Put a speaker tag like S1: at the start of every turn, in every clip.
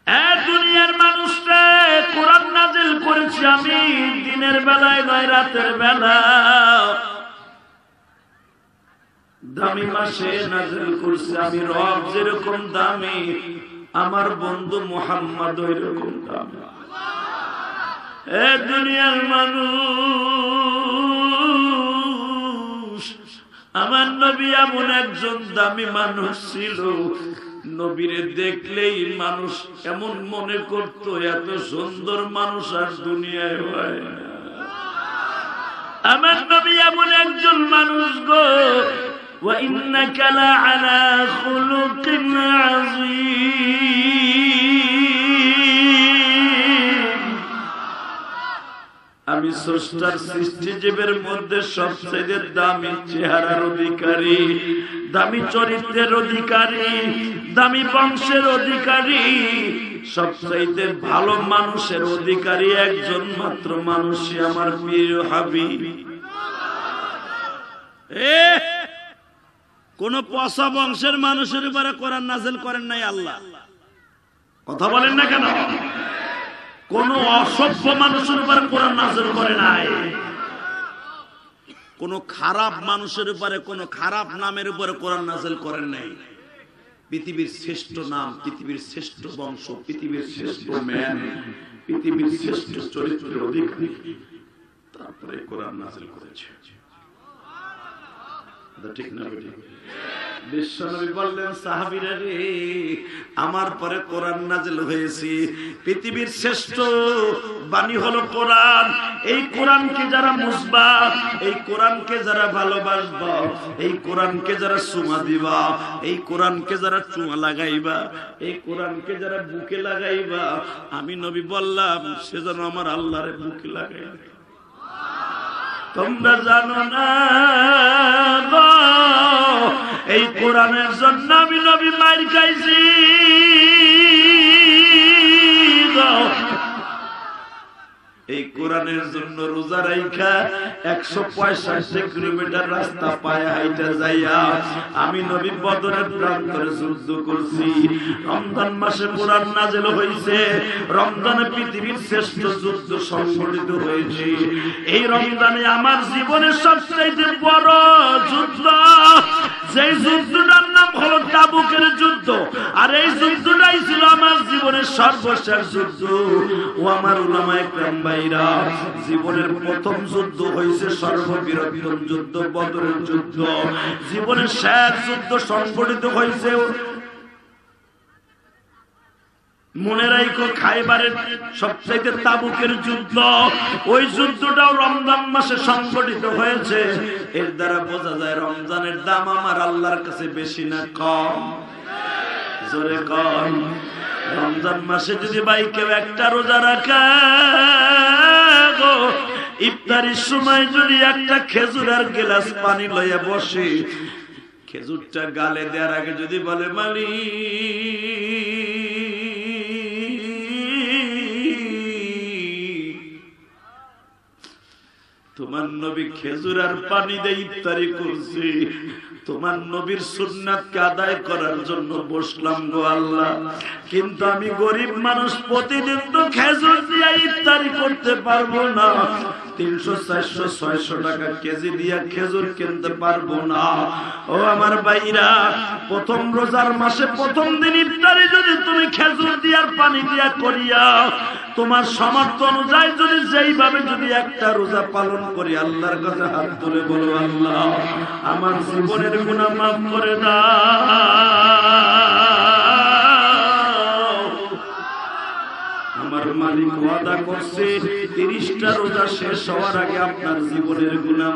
S1: দুনিয়ার মানুষটা কোরআন নাজিল করেছি আমি দিনের বেলায় নয় রাতের বেলা, দামি মাসে নাজিল করছি আমি রব, যেরকম দামি আমার বন্ধু মুহাম্মদ ওইরকম দামি। দুনিয়ার মানুষ, আমার নবী এমন একজন দামি মানুষ ছিল, নবীরে দেখলেই মানুষ এমন মনে করত এত সুন্দর মানুষ আর দুনিয়ায় হয় না। আমার নবী এমন একজন মানুষ গো, ওয়া ইন্নাকা লাআলা খুলুকিন আযীম। আমি স্রষ্টার সৃষ্টিজীবের মধ্যে সবচেয়ে দামি চেহারার অধিকারী, দামি চরিত্রের অধিকারী, দামি বংশের অধিকারী, সবচাইতে ভালো মানুষের অধিকারী একজন মাত্র মানুষই আমার প্রিয় হাবিব। কোন পচা বংশের মানুষের উপরে কোরআন নাযিল করেন নাই আল্লাহ। কথা বলেন না কেন? কোন অসভ্য মানুষের উপরে কোরআন নাযিল করে নাই। কোন খারাপ মানুষের উপরে, কোন খারাপ নামের উপরে কোরআন নাযিল করেন নাই। পৃথিবীর শ্রেষ্ঠ নাম, পৃথিবীর শ্রেষ্ঠ বংশ, পৃথিবীর শ্রেষ্ঠ ম্যান, পৃথিবীর শ্রেষ্ঠ চরিত্রের অধিকারী, তারপরে কোরআন নাযিল করেছে। ঠিক না? বিশ্বনবী বললেন সাহাবীরা রে, আমার পরে কোরআন নাযিল হয়েছে, পৃথিবীর শ্রেষ্ঠ বাণী হলো কোরআন। এই কোরআনকে যারা মুসবা, এই কোরআনকে যারা ভালোবাসবা, এই কোরআনকে যারা চুমা দিবা, এই কোরআনকে যারা চুমা লাগাইবা, এই কোরআনকে যারা বুকে লাগাইবা, আমি নবী বললাম সে যেন আমার আল্লাহরে বুকে লাগাইবে। তোমরা জানো না এই কোরআনের জন্য আমি নবী মার খাইছি। এই কোরআনের জন্য রোজা রাইখা 165 কিলোমিটার রাস্তা পায়ে হাইটা যাইয়া আমি নবী বদরের প্রান্তরে যুদ্ধ করছি। রমজান মাসে কোরআন নাযিল হয়েছে, রমজানে পৃথিবীর শ্রেষ্ঠ যুদ্ধ সংঘটিত হয়েছে। এই রমজানে আমার জীবনের সবচেয়ে বড় যুদ্ধ, যেই যুদ্ধটার নাম হলো তাবুকের যুদ্ধ, আর এই যুদ্ধটাই ছিল আমার জীবনের সর্বশেষ যুদ্ধ। ও আমার উলামায়ে কেরাম ভাইরা, জীবনের প্রথম যুদ্ধ হয়েছে সর্ববৃহৎ যুদ্ধ বদরের যুদ্ধ, জীবনের শেষ যুদ্ধ সংঘটিত হয়েছে মনে রাখো খাইবারের সবচেয়ে তাবুকের যুদ্ধ। ওই যুদ্ধটাও রমজান মাসে সংঘটিত হয়েছে। এর দ্বারা বোঝা যায় রমজানের দাম আমার আল্লাহর কাছে বেশি না কম? জোরে কম। রমজান মাসে যদি ভাই কেউ একটা রোজা রাখা, ইফতারির সময় যদি একটা খেজুর আর গিলাস পানি লইয়া বসে, খেজুরটা গালে দেওয়ার আগে যদি বলে তোমার নবী খেজুর আর পানি দিয়ে ইফতারি করছে, তোমার নবীর সুন্নাতকে আদায় করার জন্য বসলাম গো আল্লাহ, কিন্তু আমি গরিব মানুষ, প্রতিদিন তো খেজুর দিয়ে ইফতারি করতে পারবো না, 300, 400, 600 টাকা কেজি দিয়া খেজুর কিনতে পারবো না। ও আমার ভাইরা, প্রথম রোজার মাসে প্রথম দিন ইফতারি যদি তুমি খেজুর দিয়া পানি দিয়া করিয়া, তোমার সামর্থ্য অনুযায়ী যদি যেইভাবে যদি একটা রোজা পালন করি, আল্লাহর কাছে হাত তুলে বলো আল্লাহ আমার জীবনের গুনাহ মাফ করে দাও। আমার মালিক ওয়াদা করছে 30টা রোজা শেষ হওয়ার আগে আপনার জীবনের গুনাহ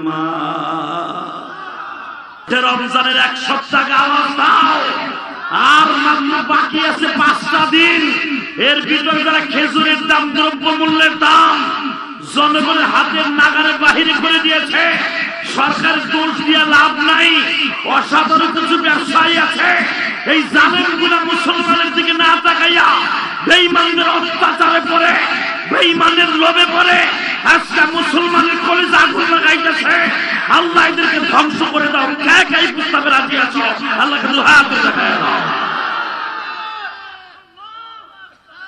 S1: মাফ। রমজানের 1 সপ্তাহ আওয়াজ দাও, আর মাত্র বাকি আছে 5টা দিন। এর ভিতরে যারা খেজুরের দাম, দ্রব্য মূল্যের দাম জনগণের হাতের নাগারে বাহির করে দিয়েছে, সরকার দোষ দিয়ে লাভ নাই। অসাধারণ কিছু ব্যবসায়ী আছে, এই জালেমগুলা মুসলমানের দিকে না তাকাইয়া বেঈমানদের অত্যাচারে পড়ে, বেঈমানের লোভে পড়ে আজকে মুসলমানের কলিজা আগুন লাগাইতেছে। আল্লাহ এদেরকে ধ্বংস করে দাও। কে কে এই প্রস্তাবে রাজি আছো? আল্লাহকে দুই হাত দেখায় দাও।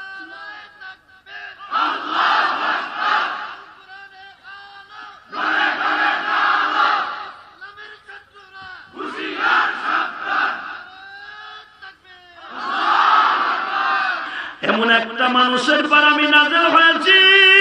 S1: এমন একটা মানুষের পর আমি নাযিল হয়েছি,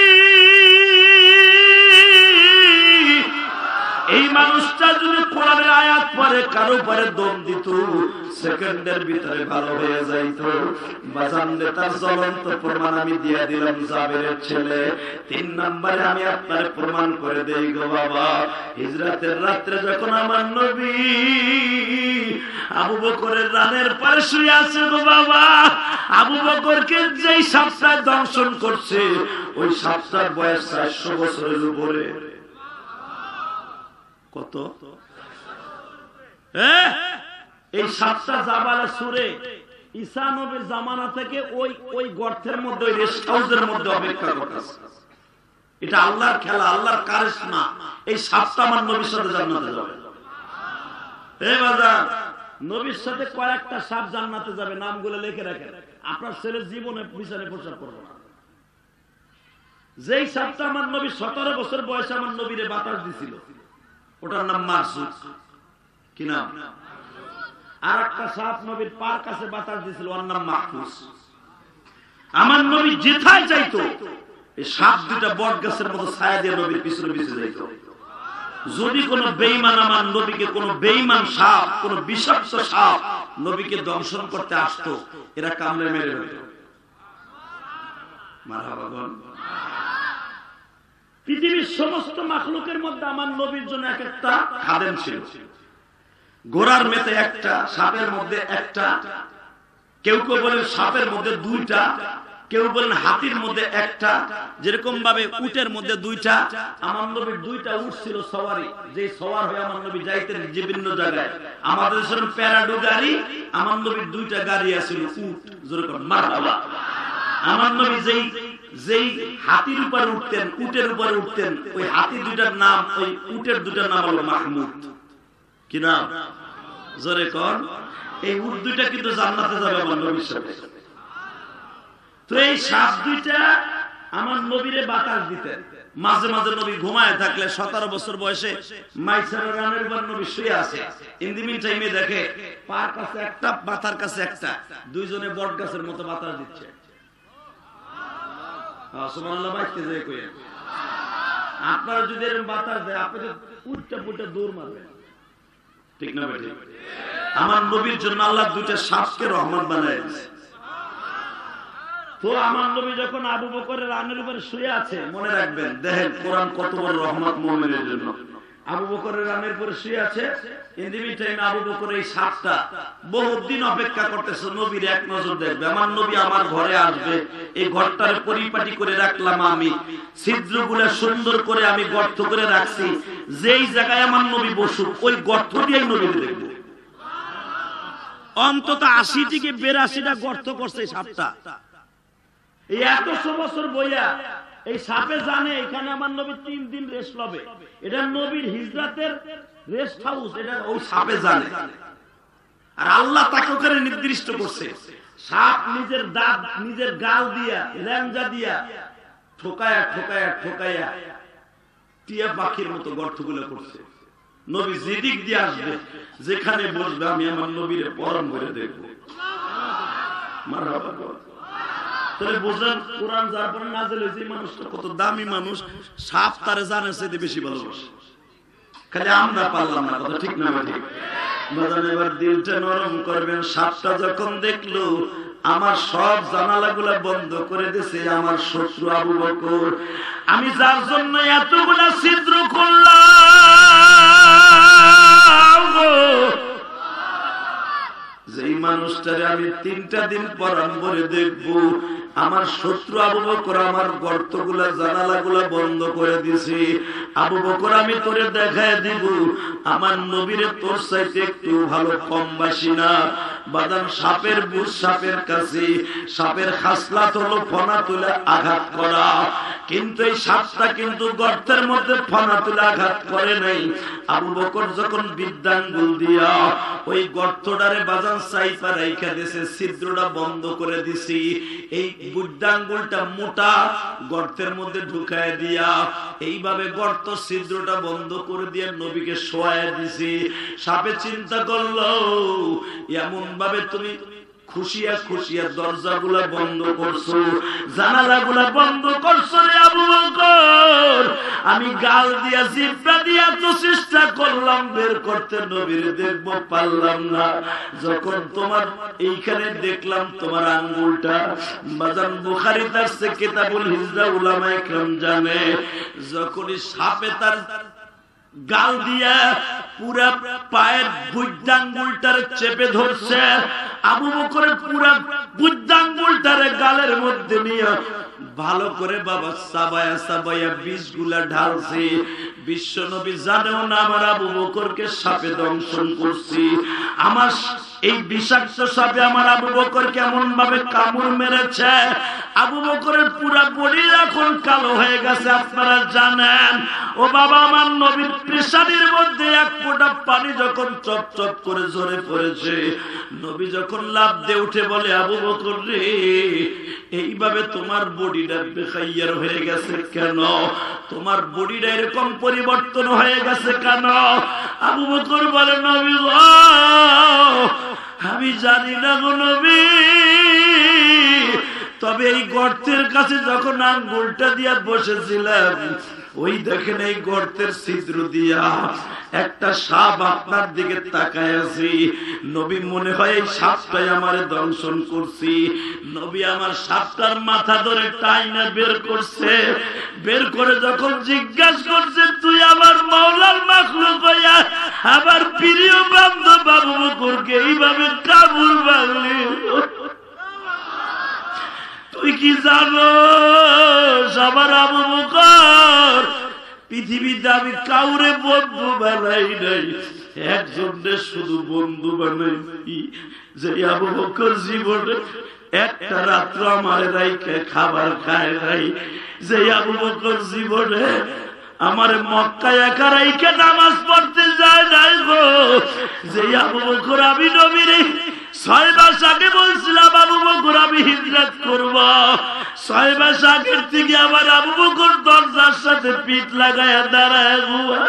S1: এই মানুষটা যদি কোরআনের আয়াত পড়ে কারো পরে দম দিত, সেকেন্ডের ভিতরে ভালো হয়ে যাইত। বাজানলে তার জ্বলন্ত প্রমাণ আমি দিয়ে দিলাম জাবেরের ছেলে। 3 নম্বরে আমি আপনার প্রমাণ করে দেই গো বাবা, হিজরতের রাত্রে যখন আমার নবী আবু বকরের রানের পাশে শুয়ে আছে গো বাবা, আবু বকরকে যেই সাপটা দংশন করছে, ওই সাপটার বয়স 400 বছরের উপরে। কত? এই সাতটা জাবালে সুরে ঈসা নবীর জামানা থেকে ওই গর্তের মধ্যে, ওই রেস্ট হাউসের মধ্যে অপেক্ষা করতেছে। এটা আল্লাহর খেলা, আল্লাহর কারিশমা। এই সাতটা আমার নবীর সাথে জান্নাতে যাবে। বাজার নবীর সাথে কয়েকটা সাপ জান্নাতে যাবে, নামগুলো লিখে রাখেন। আপনার ছেলে জীবনে বিছানে প্রসাব করবে না। যেই সাপটা আমার নবী 17 বছর বয়সে আমার নবীরে বাতাস দিছিল, ওটার নাম মারসুক। কি নাম? আর একটা সাপ নবীর পার কাছে বাতাস দিছিল, ওর নাম মাহফুজ। আমার নবী যেথায় যাইতো, এই সাপ দুটা বট গাছের মতো ছায়া দিয়ে নবীর পিছনে পিছনে যাইতো। যদি কোন বেঈমান আমার নবীকে, কোন বেঈমান সাপ, কোন বিষাক্ত সাপ নবীকে দংশন করতে আসতো, এরা কামড়ে মেরে ফেলত। মারহাবা বল। পৃথিবীর সমস্ত মাখলুকের মধ্যে আমার নবীর জন্য এক একটা খাদেম ছিল। ঘোড়ার মেতে একটা, সাপের মধ্যে একটা, কেউ কেউ বলেন সাপের মধ্যে 2টা, কেউ বলেন হাতির মধ্যে একটা, যেরকম ভাবে উটের মধ্যে 2টা। আমার নবীর 2টা উট ছিল সওয়ারি, যে সওয়ার হয়ে আমার নবী যাইতেন বিভিন্ন জায়গায়। আমাদের দেশের প্যারাডো গাড়ি, আমার নবীর 2টা গাড়ি আছিল উট। যেরকম মারহাবা। আমার নবী যেই হাতির উপরে উঠতেন, উটের উপরে উঠতেন, ওই হাতি 2টার নাম, ওই উটের 2টার নাম হলো মাহমুদ। কি নাম? জোরে কর। এই উট 2টা কিন্তু জান্নাতে যাবে আমার নবীর সাথে। তো এই সাপ 2টা আমার নবীরে বাতাস দিতেন। মাঝে মাঝে নবী ঘুমায় থাকলে 17 বছর বয়সে মাইসারের রানের উপর নবী শুয়ে আছে। ইন দি মিন টাইমে দেখে পার কাছে একটা, মাথার কাছে একটা, দুইজনে বট গাছের মতো বাতাস দিচ্ছে। সুবহানাল্লাহ। বাইতে যায় কই? আপনারা যদি এরকম বাতাস দেয়, আপনি তো উঠটা পুটটা দৌড় মারবেন। ঠিক না ভাই? আমার নবীর জন্য আল্লাহ 2টা সাপকে রহমত বানায় দিয়েছে। তো আমার নবী যখন আবু বকরের রানের উপরে শুয়ে আছে, মনে রাখবেন, দেখেন কোরআন কত বড় রহমত মুমিনের জন্য। আবু বকরের রানের উপরে শুয়ে আছে, ইন্দিমি টাইমে আবু বকর এই সাপটা বহুত দিন অপেক্ষা করতেছে, নবীর এক নজর দেখবে। আমার নবী আমার ঘরে আসবে, এই ঘরটার পরিপাটি করে রাখলাম আমি, ছিদ্রগুলো সুন্দর করে আমি গর্ত করে রাখছি। যেই জায়গায় আমার নবী বসুক, ওই গর্ত দিয়েই নবী দেখবো। অন্তত 80 থেকে 82টা গর্ত করছে এই সাপটা। এই 100 বছর বইয়া এই সাপে জানে এখানে আমার নবী 3 দিন রেস্ট লবে। এটা নবীর হিজরতের রেস্ট হাউস, এটা ওই সাপে জানে। আর আল্লাহ তাকে ওখানে নির্দিষ্ট করছে। সাপ নিজের দাঁত, নিজের গাল দিয়া, ল্যাঞ্জা দিয়া ঠোকায়া ঠোকায়া ঠোকায়া টিয়া পাখির মতো গর্তগুলো করছে। নবী যেদিক দিয়ে আসবে, যেখানে বসবে, আমি আমার নবীর পরম করে দেখবো। মারহাবা। তাহলে বুঝলেন কোরআন যার পরে নাযিল হয়েছে, মানুষটা কত দামি মানুষ। সাপ তারে জানার চাইতে বেশি ভালোবাসে, খালি আমরা পারলাম না। কথা ঠিক না? ঠিক। বাজান এবার দিলটা নরম করবেন। সাপটা যখন দেখলো, আমার সব জানালাগুলা বন্ধ করে দিয়েছে আমার শত্রু আবু বকর। আমি যার জন্য এতগুলা ছিদ্র করলাম, যেই মানুষটারে আমি 3টা দিন পরাম্বরে দেখবো, আমার শত্রু আবু বকর আমার গর্তগুলা, জানালাগুলা বন্ধ করে দিছি। আবু বকর, আমি তোরে দেখায় দিব আমার নবীরে তোর চাইতে একটু ভালো কম বাসি না। বাদাম সাপের বুঝ, সাপের কাছে সাপের খাসলাত হলো ফনা তুলে আঘাত করা, কিন্তু এই সাপটা কিন্তু গর্তের মধ্যে ফনা তুলে আঘাত করে নাই। আবু বকর যখন বিদ্যাঙ্গুল দিয়া ওই গর্তটারে বাজান সাইফা রাইখা দিয়েছে, ছিদ্রটা বন্ধ করে দিছি। এই বুদ্ধাঙ্গুলটা মোটা গর্তের মধ্যে ঢুকায় দিয়া এইভাবে গর্ত ছিদ্রটা বন্ধ করে দিয়ে নবীকে শোয়ায় দিছি। সাপে চিন্তা করলো, এমন ভাবে তুমি খুশিয়া খুশিয়া দরজাগুলা বন্ধ করছো, জানালাগুলা বন্ধ করছো রে আবু বকর। আমি গাল দিয়া জিহ্বা দিয়া তো চেষ্টা করলাম বের করতে, নবীর দেখবো পারলাম না। যখন তোমার এইখানে দেখলাম তোমার আঙ্গুলটা, বাজান বুখারীতে আছে কিতাবুল হিজরা, উলামায়ে কেরাম জানে যখনই সাপে তার গাল দিয়া পুরা পায়ের বুদ্ধাঙ্গুলটার চেপে ধরছে, আবু বকরের পুরা বুদ্ধাঙ্গুলটারে গালের মধ্যে নিয়ে ভালো করে বাবা সাবায়া সাবায়া বীজগুলা ঢালছে। বিশ্ব নবী জানেও না আমার আবু বকরকে সাপে দংশন করছি। আমার এই বিষাক্ত সাপে আমার আবু বকর কেমন ভাবে কামড় মেরেছে, আবু বকরের পুরা বডি এখন কালো হয়ে গেছে আপনারা জানেন। ও বাবা, আমার নবীর পেশানির মধ্যে এক ফোঁটা পানি যখন চপ চপ করে ঝরে পড়েছে, নবী যখন লাফ দিয়ে উঠে বলে, আবু বকর রে, এইভাবে তোমার বডিটা বেখাইয়ার হয়ে গেছে কেন? তোমার বডিটা এরকম পরিবর্তন হয়ে গেছে কেন? আবু বকর বলে, নবী গো, আমি জানি না গো নবী, তবে এই গর্তের কাছে যখন আঙ্গুলটা দিয়া বসেছিলাম, ওই দেখেন এই গর্তের ছিদ্র দিয়া একটা সাপ আপনার দিকে তাকায় আছে। নবী মনে হয় এই সাপটাই আমারে দংশন করছি। নবী আমার সাপটার মাথা ধরে টাইনা বের করছে, বের করে যখন জিজ্ঞাসা করছে, তুই আমার মাওলার মাখলুক হইয়া আমার প্রিয় বান্ধব আবু বকরকে এইভাবে কাবুল বাংলি, তুই কি জানো আমার আবু বকর পৃথিবীতে আমি কাউরে বন্ধু বানাই নাই, একজনকে শুধু বন্ধু বানাইছি, যে আবু বকর জীবনে একটা রাত্র আমার রাইকে খাবার খায় নাই, যে আবু বকর জীবনে আমার মক্কায় একা রাইকে নামাজ পড়তে যায় নাই গো, যে আবু বকর আমি নবীর 6 মাস আগে বলছিলাম আবু বকর আমি হিজরত করব, 6 মাস আগের থেকে আমার আবু বকর দরজার সাথে পিঠ লাগায়া দাঁড়ায় ঘুমা,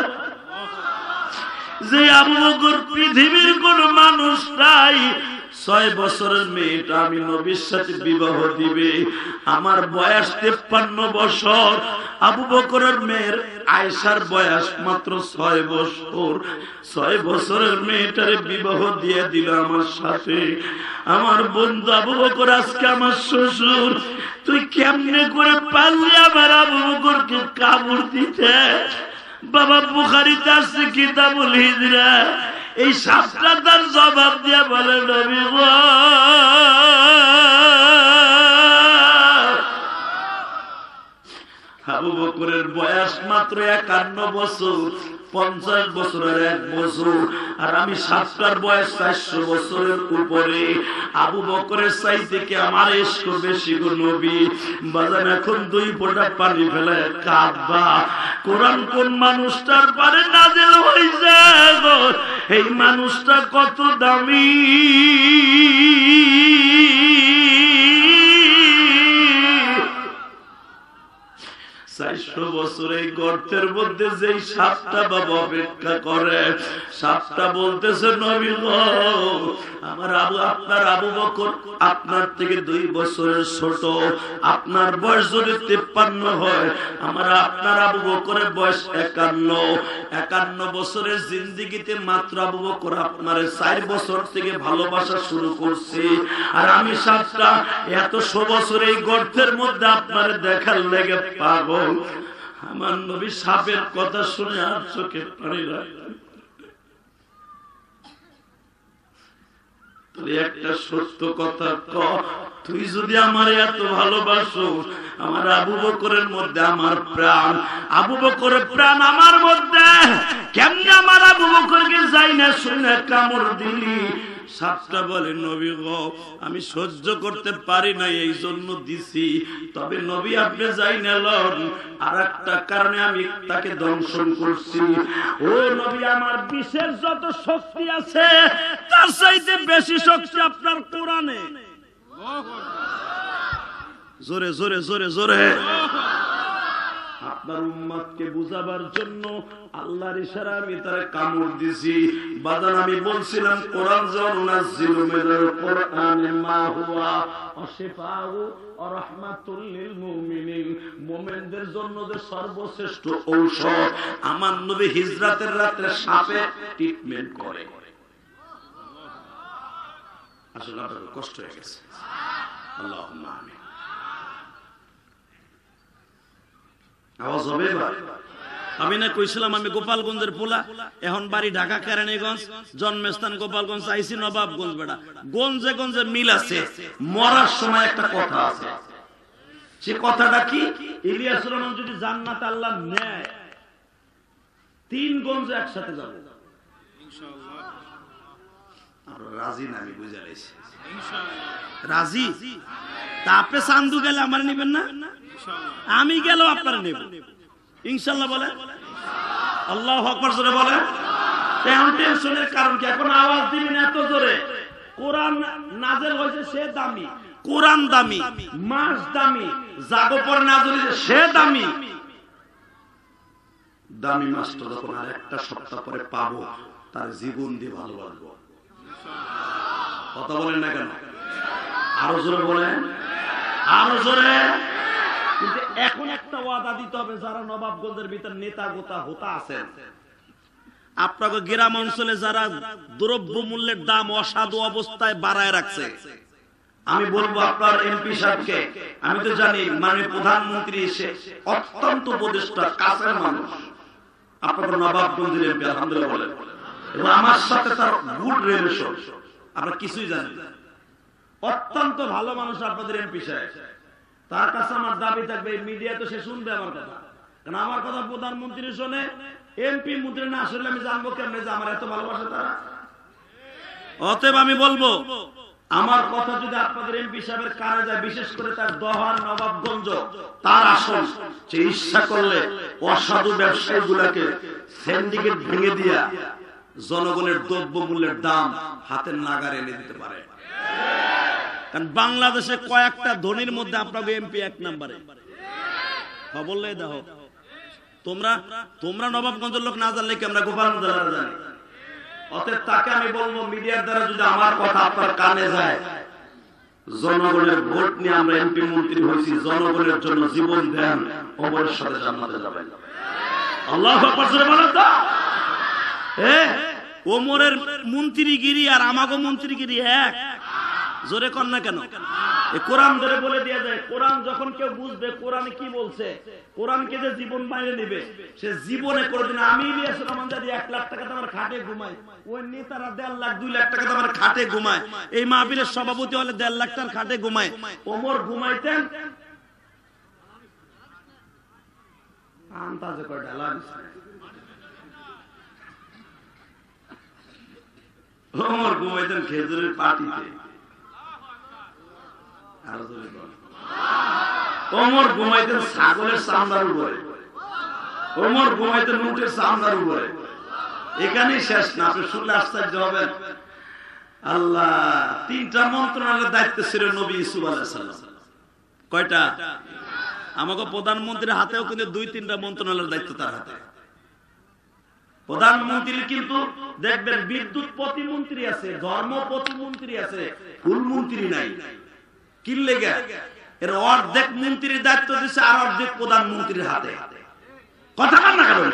S1: যে আবু বকর পৃথিবীর কোন মানুষ নাই 6 বছরের মেয়েটা আমি নবীর সাথে বিবাহ দিবে, আমার বয়স 53 বছর, আবু বকরের মেয়ের আয়েশার বয়স মাত্র 6 বছর, 6 বছরের মেয়েটারে বিবাহ দিয়ে দিল আমার সাথে। আমার বন্ধু আবু বকর আজকে আমার শ্বশুর, তুই কেমনে করে পারলি আমার আবু বকরকে কামড় দিতে? বাবা বুখারীতে আছে কিতাবুল হিজরা, এই সাপটা তার জবাব দিয়ে বলে, নবী গো, আবু বকরের বয়স মাত্র 51 বছর, 50 বছরের 1 বছর, আর আমি সাপটার বয়স 400 বছরের উপরে। আবু বকরের চাইতে কি আমার ইশক বেশি গো নবী? বাজান এখন 2 ফোঁটা পানি ফেলে কাঁদবা, কোরআন কোন মানুষটার পারে নাযিল হইছে গো, এই মানুষটা কত দামি। 400 বছর এই গর্তের মধ্যে যেই সাপটা বাবা অপেক্ষা করে, সাপটা বলতেছে, নবী গো, আমার আপনার আবু বকর আপনার থেকে 2 বছরের ছোট, আপনার বয়স যদি 53 হয়, আপনার আবু বকরের বয়স 51 বছরের জিন্দেগিতে মাত্র আবু বকর আপনার 4 বছর থেকে ভালোবাসা শুরু করছে, আর আমি সাপটা 100 বছর এই গর্তের মধ্যে আপনার দেখার লেগে পাগল। আমার নবী সাপের কথা শুনে আর চোখে পানি লাগে। একটা সত্য কথা ক, তুই যদি আমার এত ভালোবাসো, আমার আবু বকরের মধ্যে আমার প্রাণ, আবু বকরের প্রাণ আমার মধ্যে, কেমনে আমার আবু বকরকে যাই না শুনে কামড় দিলি? সাপটা বলে, নবী গো, আমি সহ্য করতে পারি না, এই জন্য দিছি, তবে নবী আপনি যাই নেলন, আর একটা কারণে আমি তাকে দংশন করছি। ও নবী, আমার বিশেষ যত শক্তি আছে তার চাইতে বেশি শক্তি আপনার কোরআনে। জোরে জোরে জোরে জোরে। আপনার উম্মতকে বুঝাবার জন্য আল্লাহর ইশারা আমি তারে কামড় দিছি। বাজান আমি বলছিলাম কোরআন জানুনাজ্জিলু মিনাল কোরআনি মা হুয়া শিফাউ ওয়া রাহমাতুল লিল মুমিনিন, মুমিনদের জন্য যে সর্বশ্রেষ্ঠ ঔষধ। আমার নবী হিজরাতের রাতে সাপে ট্রিটমেন্ট করে। আসলে আপনাদের কষ্ট হয়ে গেছে। আল্লাহুম্মা আমিন। আওয়াজ হবে এবার? আমি না কইছিলাম আমি গোপালগঞ্জের পোলা, এখন বাড়ি ঢাকা কেরানীগঞ্জ, জন্মস্থান গোপালগঞ্জ, আইসি নবাবগঞ্জ। বেড়া গঞ্জে গঞ্জে মিল আছে। মরার সময় একটা কথা আছে, সে কথাটা কি? ইলিয়াস রহমান যদি জান্নাতে আল্লাহ নেয়, 3 গঞ্জে একসাথে যাবো। রাজি না? আমি বুঝে লাইছি রাজি। তা আপনি চান্দু গেলে আমার নিবেন না? আমি গেলেও আপনারা নেব ইনশাল্লাহ। বলে আল্লাহু আকবার জোরে বলে। এখন টেনশনের কারণ কি? এখন আওয়াজ দিবেন এত জোরে। কোরআন নাযিল হয়েছে সে দামি, কোরআন দামি, মাস দামি, জাগো পর নাযিল হয়েছে সে দামি। দামি মাসটা যখন আর একটা সপ্তাহ পরে পাবো, তার জীবন দিয়ে ভালোবাসবো। কথা বলেন না কেন? আরো জোরে বলেন, আরো জোরে। কিন্তু এখন একটা ওয়াদা দিতে হবে, যারা নবাবগঞ্জের ভিতর নেতা গোতা হতা আছেন, আপনাকে গ্রাম অঞ্চলে যারা দ্রব্য মূল্যের দাম অসাধু অবস্থায় বাড়ায় রাখছে, আমি বলবো আপনার এমপি সাহেবকে, আমি তো জানি মাননীয় প্রধানমন্ত্রী এসে অত্যন্ত উপদেষ্টা কাছের মানুষ, আপনার নবাবগঞ্জের এমপি আলহামদুলিল্লাহ বলেন, এবং আমার সাথে তার গুড রিলেশন, আপনারা কিছুই জানেন, অত্যন্ত ভালো মানুষ আপনাদের এমপি সাহেব। তার কাছে আমার দাবি থাকবে, মিডিয়া তো সে শুনবে আমার কথা, কারণ আমার কথা প্রধানমন্ত্রী শোনে, এমপি মন্ত্রী না আসলে আমি জানবো কেমনে যে আমার এত ভালোবাসে তারা। অতএব আমি বলবো, আমার কথা যদি আপনাদের এমপি সাহেবের কানে যায়, বিশেষ করে তার দহার নবাবগঞ্জ তার আসন, সে ইচ্ছা করলে অসাধু ব্যবসায়ী গুলাকে সিন্ডিকেট ভেঙে দিয়া জনগণের দ্রব্য মূল্যের দাম হাতের নাগারে এনে দিতে পারে। কারণ বাংলাদেশে কয়েকটা ধনীর মধ্যে আপনাকে এমপি 1 নম্বরে। বললে দেখো, তোমরা নবাবগঞ্জের লোক না জানলে কি আমরা গোপালগঞ্জ জানি? অতএব তাকে আমি বলবো, মিডিয়ার দ্বারা যদি আমার কথা আপনার কানে যায়, জনগণের ভোট নিয়ে আমরা এমপি মন্ত্রী হয়েছি, জনগণের জন্য জীবন দেন, ওমরের সাথে জান্নাতে যাবেন। আল্লাহু আকবার জোরে বলেন তো। ওমরের মন্ত্রীগিরি আর আমাগো মন্ত্রীগিরি এক? জোরে কর না কেন? কোরআন ধরে বলে দেয়া যায়, কোরআন যখন কেউ বুঝবে কোরআনে কি বলছে, কোরআনকে যে জীবন বাইরে নিবে, সে জীবনে কোনদিন আমি ইলিয়াস রহমান যদি 1 লাখ টাকা তোমার খাটে ঘুমাই, ওই নেতারা 1.5 লাখ 2 লাখ টাকা তোমার খাটে ঘুমায়, এই মাহফিলের সভাপতি হলে 1.5 লাখ টাকার খাটে ঘুমায়। ওমর ঘুমাইতেন আন্দাজে কয়টা লাগছে। ওমর ঘুমাইতেন খেজুরের পাটিতে। ওমর ঘুমাইতেন ছাগলের চামড়ার উপরে, ওমর ঘুমাইতেন উটের চামড়ার উপরে। এখানেই শেষ না, আপনি শুনলে আশ্চর্য হবেন। আল্লাহ 3টা মন্ত্রণালয়ের দায়িত্ব ছিল নবী ইউসুফ আলাইহিস সালাম। কয়টা? আমাকে প্রধানমন্ত্রীর হাতেও কিন্তু 2-3টা মন্ত্রণালয়ের দায়িত্ব তার হাতে। প্রধানমন্ত্রীর কিন্তু দেখবেন বিদ্যুৎ প্রতিমন্ত্রী আছে, ধর্ম প্রতিমন্ত্রী আছে, ফুল মন্ত্রী নাই। কি লেগে? এর অর্ধেক মন্ত্রীর দায়িত্ব দিচ্ছে আর অর্ধেক প্রধানমন্ত্রীর হাতে। কথা না কেন?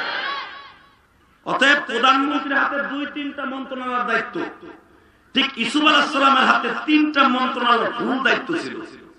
S1: অতএব প্রধানমন্ত্রীর হাতে 2-3টা মন্ত্রণালয়ের দায়িত্ব, ঠিক ইউসুফ আলাইহিস সালামের হাতে 3টা মন্ত্রণালয়ের ফুল দায়িত্ব ছিল।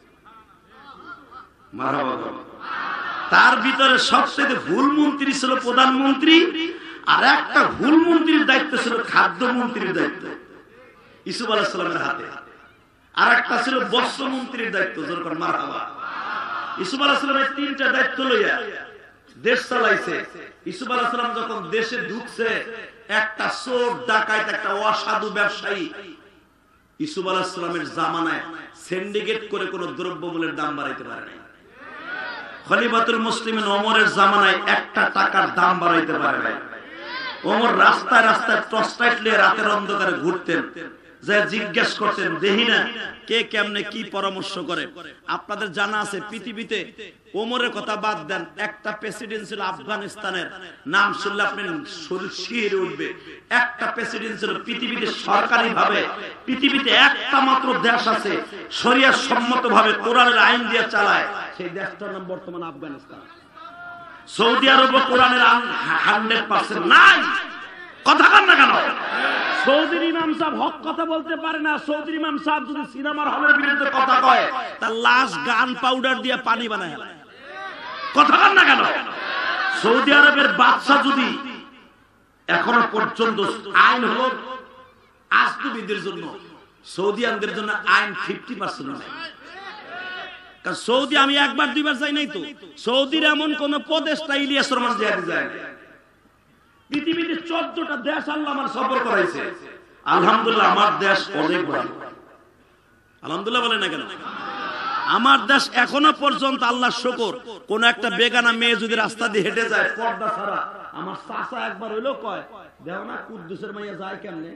S1: মারহাবা। তার ভিতরে সবচেয়ে ভুল মন্ত্রী ছিল প্রধানমন্ত্রী, আর একটা ভুল মন্ত্রীর দায়িত্ব ছিল খাদ্য মন্ত্রীর দায়িত্ব ইউসুফ আলাইহিস সালামের হাতে, আর একটা ছিল বস্ত্র মন্ত্রীর দায়িত্ব। যখন মারহাবা, ইউসুফ আলাইহিস সালামের 3টা দায়িত্ব লইয়া দেশ চালাইছে। ইউসুফ আলাইহিস সালাম যখন দেশে ঢুকছে, একটা চোর ডাকাত, একটা অসাধু ব্যবসায়ী ইউসুফ আলাইহিস সালামের জামানায় সিন্ডিকেট করে কোন দ্রব্যমূল্যের দাম বাড়াইতে পারে নাই। খলিফাতুল মুসলিমিন ওমরের জামানায় 1টা টাকার দাম বাড়াইতে পারে নাই। ওমর রাস্তায় রাস্তায় টর্চ লাইট নিয়ে রাতের অন্ধকারে ঘুরতেন, যে জিজ্ঞেস করতেন দেখি না কে কেমনে কি পরামর্শ করে। আপনাদের জানা আছে পৃথিবীতে ওমরের কথা বাদ দেন, একটা প্রেসিডেন্ট ছিল আফগানিস্তানের, নাম শুনলে আপনি শরীর শিহরে উঠবে। একটা প্রেসিডেন্ট ছিল পৃথিবীতে সরকারি ভাবে, পৃথিবীতে একটা মাত্র দেশ আছে শরিয়াত সম্মত ভাবে কোরআনের আইন দিয়ে চালায়, সেই দেশটার নাম বর্তমান আফগানিস্তান। সৌদি আরব কোরআনের 100% নাই। কথা কন না কেন? সৌদির ইমাম সাহেব হক কথা বলতে পারে না। সৌদির ইমাম সাহেব যদি সিনেমার হলের বিরুদ্ধে কথা কয়, তার লাশ গান পাউডার দিয়ে পানি বানায়। কথা কন না কেন? সৌদি আরবের বাদশা যদি এখনো পর্যন্ত আইন হলো আজনবীদের জন্য, সৌদিয়ানদের জন্য আইন 50% নাই। কারণ সৌদি আমি একবার দুইবার যাই নাই তো, সৌদির এমন কোন প্রদেশটা ইলিয়াস রহমান জিহাদি যায়। পৃথিবীতে 14টা দেশ আল্লাহ আমার সফর করাইছে। আলহামদুলিল্লাহ আমার দেশ অনেক ভালো। আলহামদুলিল্লাহ বলেন না কেন? আমার দেশ এখনো পর্যন্ত আল্লাহর শুকর, কোন একটা বেগানা মেয়ে যদি রাস্তা দিয়ে হেঁটে যায় পর্দা ছাড়া, আমার চাচা একবার হইলো কয় দেখো না কুদ্দুসের মাইয়া যায় কেমনে।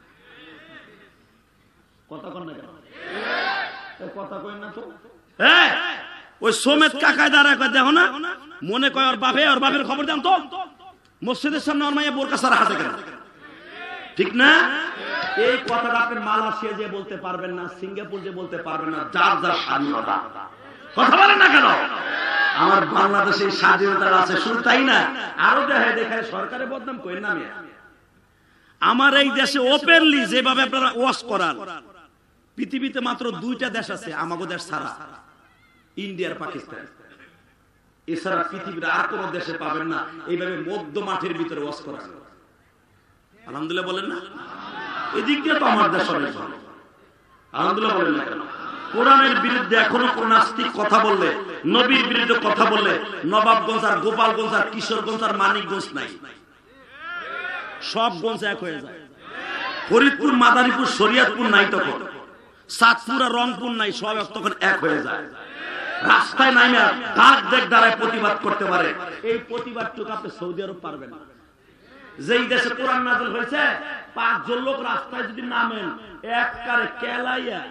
S1: কথা কন না কেন? কথা কই না তো। ওই সোমেত কাকায় দাঁড়ায় কয় দেখো না, মনে কয় ওর বাপের খবর দেন তো, মসজিদের সামনে ওর মাইয়া বোরকা ছাড়া হাঁটে কেন? ঠিক না? এই কথাটা আপনি মালয়েশিয়া যে বলতে পারবেন না, সিঙ্গাপুর যে বলতে পারবেন না, যার যার স্বাধীনতা। কথা বলেন না কেন? আমার বাংলাদেশে স্বাধীনতা আছে, শুধু তাই না, আরো দেখায় সরকারের বদনাম করেন না। আমার এই দেশে ওপেনলি যেভাবে আপনারা ওয়াশ করান, পৃথিবীতে মাত্র 2টা দেশ আছে আমাগো দেশ ছাড়া, ইন্ডিয়া আর পাকিস্তান। এছাড়া পৃথিবীর আর কোন দেশে পাবেন না এইভাবে মধ্য মাঠের ভিতরে ওয়াশ করা। আলহামদুলিল্লাহ বলেন না? এদিক দিয়ে তো আমার দেশ অনেক ভালো। আলহামদুলিল্লাহ বলেন না কেন? কোরআনের বিরুদ্ধে এখনো কোন নাস্তিক কথা বললে, নবীর বিরুদ্ধে কথা বললে, নবাবগঞ্জ আর গোপালগঞ্জ আর কিশোরগঞ্জ আর মানিকগঞ্জ নাই, সব গঞ্জ এক হয়ে যায়। ফরিদপুর, মাদারীপুর, শরীয়তপুর নাই তখন, সাতপুর আর রংপুর নাই, সব তখন এক হয়ে যায়। রাস্তায় নাই না কাক দেখ দাঁড়ায় প্রতিবাদ করতে পারে। এই প্রতিবাদটুকু আপনি সৌদি আরব পারবেন না। যেই দেশে কোরআন নাযিল হয়েছে 5 জন লোক রাস্তায় যদি নামেন একবারে কেলাইয়া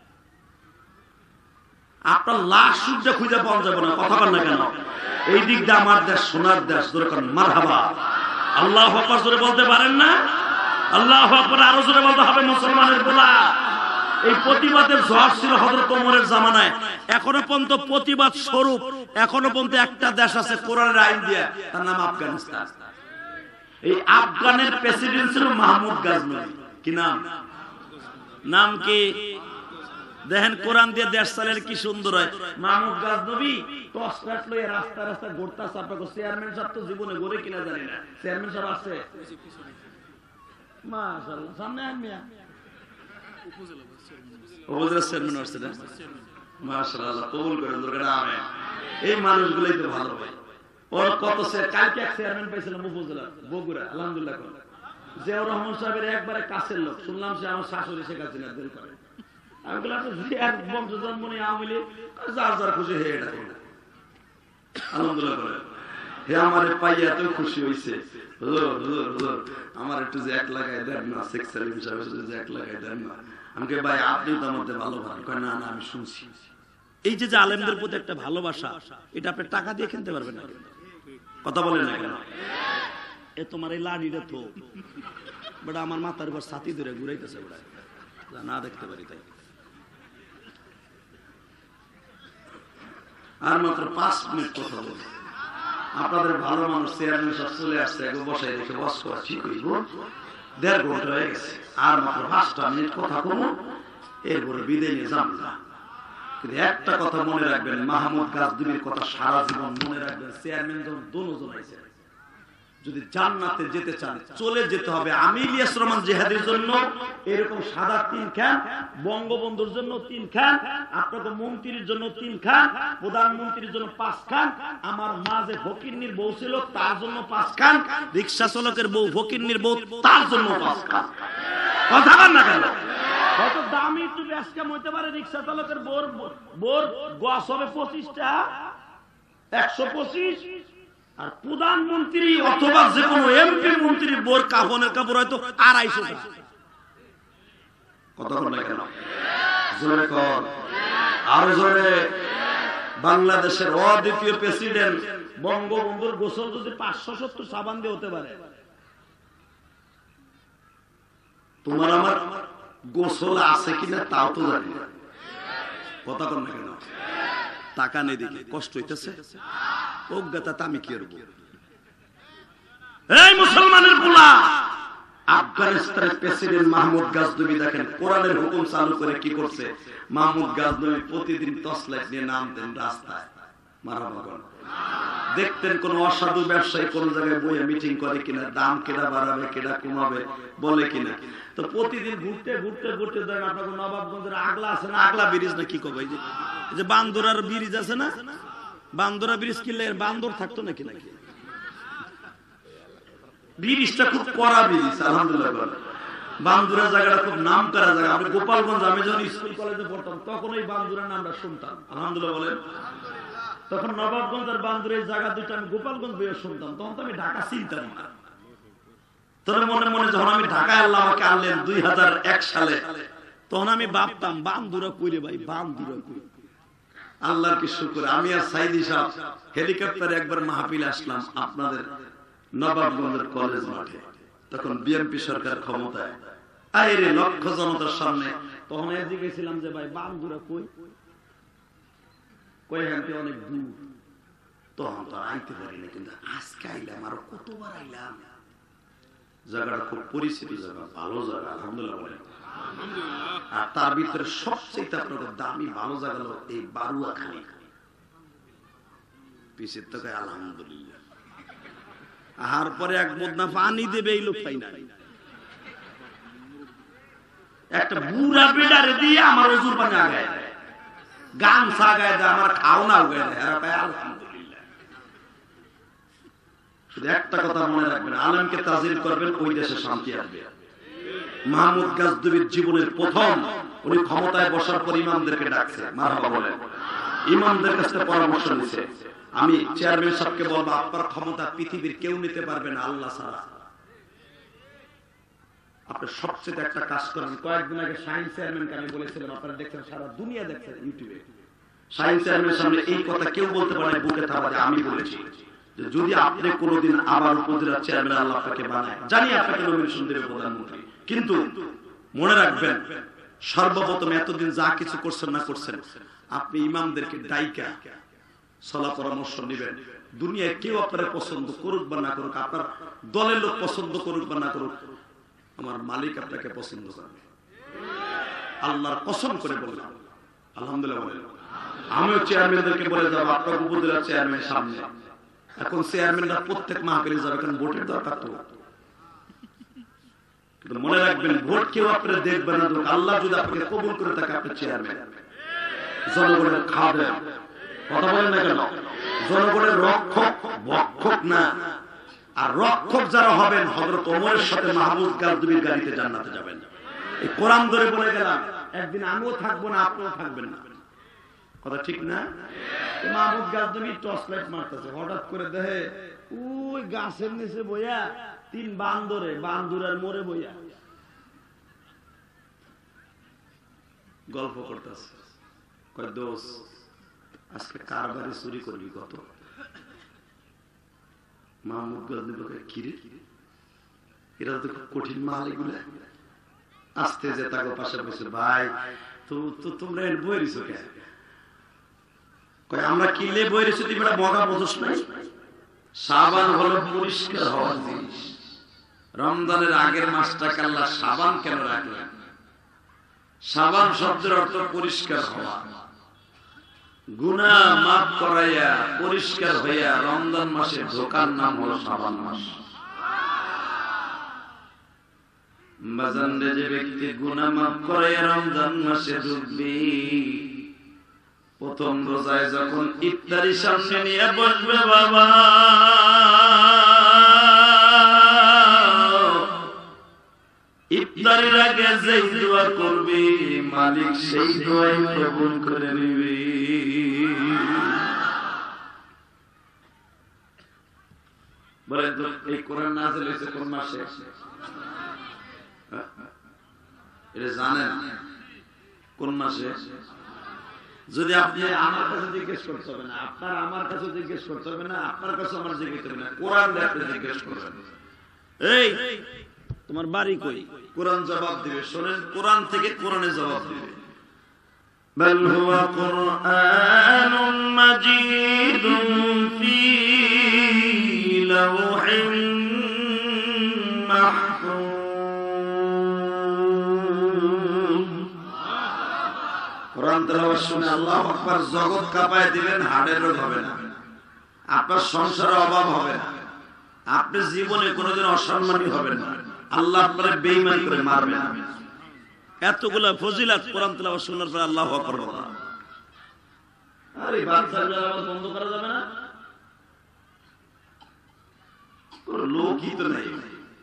S1: আপনার লাশ সূর্যে খুঁজে পাওয়া যাবে না। কথা বল না কেন? এই দিক দিয়ে আমার দেশ সোনার দেশ। দরকার মারহাবা, আল্লাহু আকবার জোরে বলতে পারেন না? আল্লাহু আকবার আরো জোরে বলতে হবে মুসলমানের গোলা। এই প্রতিবাদের ঝড় ছিল হযরত ওমরের জামানায়। এখনো পর্যন্ত প্রতিবাদ স্বরূপ এখনো পর্যন্ত একটা দেশ আছে কোরআনের আইন দিয়ে, তার নাম আফগানিস্তান। এই আফগানের প্রেসিডেন্ট ছিল মাহমুদ গাজনবী। কি নাম? নাম কি? দেখেন কোরআন দিয়ে দেশ চালের কি সুন্দর হয়। মাহমুদ গাজনবী টসকাট লয়ে রাস্তা রাস্তা ঘুরতাছে। আপনাকে চেয়ারম্যান সাহেব তো জীবনে ঘুরে কিনা জানি না। চেয়ারম্যান সাহেব আছে মাশাআল্লাহ, সামনে আন মিয়া উপজেলা চেয়ারম্যান আছে না? মাশাআল্লাহ, কবুল করেন দরকার আমিন। এই মানুষগুলোই তো ভালো ভাই। ওর কত সে কালকে এক চেয়ারম্যান পাইছিলাম উপজেলা বগুড়া, আলহামদুলিল্লাহ। জিয়াউর রহমান সাহেবের একবারে কাছের লোক, শুনলাম সে আমার শাশুড়ি শেখ হাসিনার দিল করে। আমি বললাম জিয়ার বংশ জন্ম নিয়ে আওয়ামী লীগ, যার যার খুশি হয়ে এটা আলহামদুলিল্লাহ করে। হে আমার পাইয়া তো খুশি হয়েছে, আমার একটু যে 1 লাগাই দেন না, শেখ সালিম সাহেব যে 1 লাগাই দেন না। আমাকে ভাই আপনি তো আমাদের ভালো ভালো কয় না, না আমি শুনছি। এই যে আলেমদের প্রতি একটা ভালোবাসা, এটা আপনি টাকা দিয়ে কিনতে পারবেন না। কথা বলেন না কেন? এ তোমার এই লাড়িটা তো বড় আমার মাথার উপর ছাতি ধরে ঘুরাইতেছে, না দেখতে পারি তাই। আর মাত্র 5 মিনিট কথা বলবো। আপনাদের ভালো মানুষ চেয়ারম্যান সব চলে আসছে, বসাই রেখে বস করা ঠিক হইব। 1.5 ঘন্টা হয়ে গেছে, আর মাত্র 5টা মিনিট কথা বলবো, এরপরে বিদায় নিয়ে যান না। কিন্তু একটা কথা মনে রাখবেন, মাহমুদ গাজনবীর কথা সারা জীবন মনে রাখবেন। চেয়ারম্যান যখন দোনোজন আইছে, যদি জান্নাতে যেতে চান চলে যেতে হবে। আমি ইলিয়াস রহমান জিহাদির জন্য এরকম সাদা 3 খান, বঙ্গবন্ধুর জন্য 3 খান, আপনাকে মন্ত্রীর জন্য 3 খান, প্রধানমন্ত্রীর জন্য 5 খান, আমার মা যে ফকিন্নির বউ ছিল তার জন্য 5 খান, রিকশা চালকের বউ ফকিন্নির বউ তার জন্য 5 খান। কথা বল না কেন? কত দামি একটু ব্যাসকাম হইতে পারে। রিকশা চালকের বোর গস হবে 25 টাকা, 125। আর প্রধানমন্ত্রী অথবা যে কোনো এমপি মন্ত্রীর বোর কাফনের কাপড় হয়তো 250 টাকা। কথা বল না কেন? জোরে কর, আরো জোরে। বাংলাদেশের অদ্বিতীয় প্রেসিডেন্ট বঙ্গবন্ধুর গোসল যদি 570 সাবান দিয়ে হতে পারে, তোমার আমার গোসল আছে কিনা তাও তো জানি না। কথা কর না কেন? টাকা নেই দেখে কষ্ট হইতেছে, অজ্ঞতা আমি কি করব? এই মুসলমানের পোলা, আফগানিস্তানের প্রেসিডেন্ট মাহমুদ গাজনবী দেখেন কোরআনের হুকুম চালু করে কি করছে। মাহমুদ গাজনবী প্রতিদিন টর্চলাইট নিয়ে নামতেন রাস্তায়, মারহাবা বলেন। দেখতেন কোন অসাধু ব্যবসায়ী কোন জায়গায় বইয়ে মিটিং করে কিনা, দাম কেডা বাড়াবে কেডা কমাবে বলে কিনা। তো প্রতিদিন ঘুরতে ঘুরতে ঘুরতে দেখেন আপনার নবাবগঞ্জের আগলা আছে না, আগলা ব্রিজ না কি কবে, এই যে বান্দরার ব্রিজ আছে না, বান্দরা ব্রিজ কিনলে বান্দর থাকতো নাকি? নাকি ব্রিজটা খুব কড়া ব্রিজ, আলহামদুলিল্লাহ। বান্দুরা জায়গাটা খুব নাম করা জায়গা। আমি গোপালগঞ্জ, আমি যখন স্কুল কলেজে পড়তাম তখন ওই বান্দুরার নামটা শুনতাম, আলহামদুলিল্লাহ বলেন। তখন নবাবগঞ্জ আর বান্দুরা এই জায়গা দুইটা আমি গোপালগঞ্জ বইয়ে শুনতাম, তখন তো আমি ঢাকা চিনতাম না। তোর মনে মনে যখন আমি ঢাকায় আল্লাহ আমাকে আনলেন 2001 সালে, তখন আমি ভাবতাম বান্দুরা কইরে ভাই, বান্দুরা কই। আল্লাহর কি শুকর, আমি আর সাইদি সাহেব হেলিকপ্টারে একবার মাহফিল আসলাম আপনাদের নবাবগঞ্জের কলেজ মাঠে। তখন বিএনপি সরকার ক্ষমতায়, আইরে লক্ষ জনতার সামনে। তখন এদিকে গেছিলাম যে ভাই বান্দুরা কই, কই হাঁটতে অনেক দূর, তখন তো আইতে পারি না। কিন্তু আজকে আইলাম, আরো কতবার আইলাম। জায়গাটা খুব পরিচিত জায়গা, ভালো জায়গা, আলহামদুলিল্লাহ বলেন। আর তার ভিতরে সবচেয়ে আপনাদের দামি ভালো জায়গা হলো এই বারুয়াখালী। পিছের তো আলহামদুলিল্লাহ। আর পরে এক বদনা পানি দেবে এই লোক পাই না। একটা বুড়া বেডারে দিয়ে আমার ওজুর পানি আগায় দেয়, গান সাগায় দেয়, আমার খাওনা উগায় দেয়। আলহামদুলিল্লাহ। শুধু একটা কথা মনে রাখবেন, আলেমকে তাজির করবেন, ওই দেশে শান্তি আসবে। মাহমুদ গাজনবীর জীবনের প্রথম, উনি ক্ষমতায় বসার পর ইমামদেরকে ডাকছে, মারহাবা বলেন। ইমামদের কাছে পরামর্শ নিছে। আমি চেয়ারম্যান সাহেবকে বলবো আপনার ক্ষমতা পৃথিবীর কেউ নিতে পারবে না আল্লাহ ছাড়া। আপনি সবচেয়ে একটা কাজ করেন। কয়েকদিন আগে শাহিন চেয়ারম্যানকে আমি বলেছিলাম, আপনারা দেখছেন, সারা দুনিয়া দেখছেন ইউটিউবে। শাহিন চেয়ারম্যানের সামনে এই কথা কেউ বলতে পারে বুকে থাবা যে আমি বলেছি, যে যদি আপনি কোনোদিন আবার উপজেলা চেয়ারম্যান আল্লাহ আপনাকে বানায়, জানি আপনাকে নমিনেশন দেবে প্রধানমন্ত্রী, কিন্তু মনে রাখবেন সর্বপ্রথম এতদিন যা কিছু করছেন না করছেন, আপনি ইমামদেরকে ডাইকা সলা পরামর্শ নেবেন। দুনিয়ায় কেউ আপনারা পছন্দ করুক বা না করুক, আপনার দলের লোক পছন্দ করুক বা না করুক, আমার মালিক আপনাকে পছন্দ করবে। আল্লাহর কসম করে বললাম, আলহামদুলিল্লাহ বলেন। আমিও চেয়ারম্যানদেরকে বলে যাবো আপনার উপজেলা চেয়ারম্যান সামনে। এখন চেয়ারম্যানরা প্রত্যেক মাহফিলে যাবে, কারণ ভোটের দরকার তো। কিন্তু মনে রাখবেন, ভোট কেউ আপনারা দেখবেন না, আল্লাহ যদি আপনাকে কবুল করে থাকে আপনি চেয়ারম্যান, জনগণের খাবেন। কথা বলেন না কেন? জনগণের রক্ষক, ভক্ষক না। আর রক্ষক যারা হবেন, হযরত ওমরের সাথে মাহমুদ গাজনবীর গাড়িতে জান্নাতে যাবেন। এই কোরআন ধরে বলে গেলাম, একদিন আমিও থাকবো না, আপনিও থাকবেন না। কথা ঠিক না? মাহমুদ গাজনবী টর্চ লাইট মারতেছে, হঠাৎ করে দেখে ওই গাছের নিচে বইয়া 3 বান্দরে, বান্দুরার মোড়ে বইয়া গল্প করতেছে। কয় দোস্ত, আজকে কার বাড়ি চুরি করবি কত? মাহমুদ গাজনবী কিরে, এরা তো খুব কঠিন মাল এগুলা। আস্তে যে তাকে পাশে বসে, ভাই তো তোমরা এর বই রিছো কে? কয় আমরা কিলে বই রিছি, তুমি এটা বগা বোঝস নাই। সাবান হলো পরিষ্কার হওয়ার জিনিস। রমজানের আগের মাসটাকে আল্লাহ সাবান কেন রাখলেন? সাবান শব্দের অর্থ পরিষ্কার হওয়া, গুনাহ মাফ করাইয়া পরিষ্কার হইয়া রমজান মাসে ঢোকার নাম হলো সাবান মাস। বাজানরে, যে ব্যক্তি গুনাহ মাফ করাইয়া রমজান মাসে ঢুকবে, প্রথম রোজায় যখন ইফতারি সামনে নিয়ে বসবে, বাবা ইফতারির আগে যেই দোয়া করবে, মালিক সেই দোয়াই কবুল করে নেবে। বলেন তো, এই কোরআন নাযিল হয়েছে কোন মাসে? এটা জানেন কোন মাসে? যদি আপনি আমার কাছে জিজ্ঞেস করতে হবে না, আপনার আমার কাছে জিজ্ঞেস করতে হবে না, আপনার কাছে আমার জিজ্ঞেস করতে হবে না, কোরআন দিয়ে আপনি জিজ্ঞেস করবেন, এই তোমার বাড়ি কই? কোরআন জবাব দিবে। শোনেন, কোরআন থেকে কোরআনে জবাব দিবে। بل هو قرآن مجيد في لوح محفوظ। কোরআন তেলাওয়াত শুনে আল্লাহু আকবার জগৎ কাঁপায় দিবেন, হাড়ের রোগ হবে না, আপনার সংসারে অভাব হবে না, আপনি জীবনে কোনোদিন অসম্মানী হবেন না, আল্লাহ আপনারে বেঈমান করে মারবে না। এতগুলা ফজিলত কোরআন তেলাওয়াত শোনার পরে আল্লাহু আকবার বলা। আরে বাচ্চাগুলো আবার বন্ধ করা যাবে না? কোন লোকই তো নাই,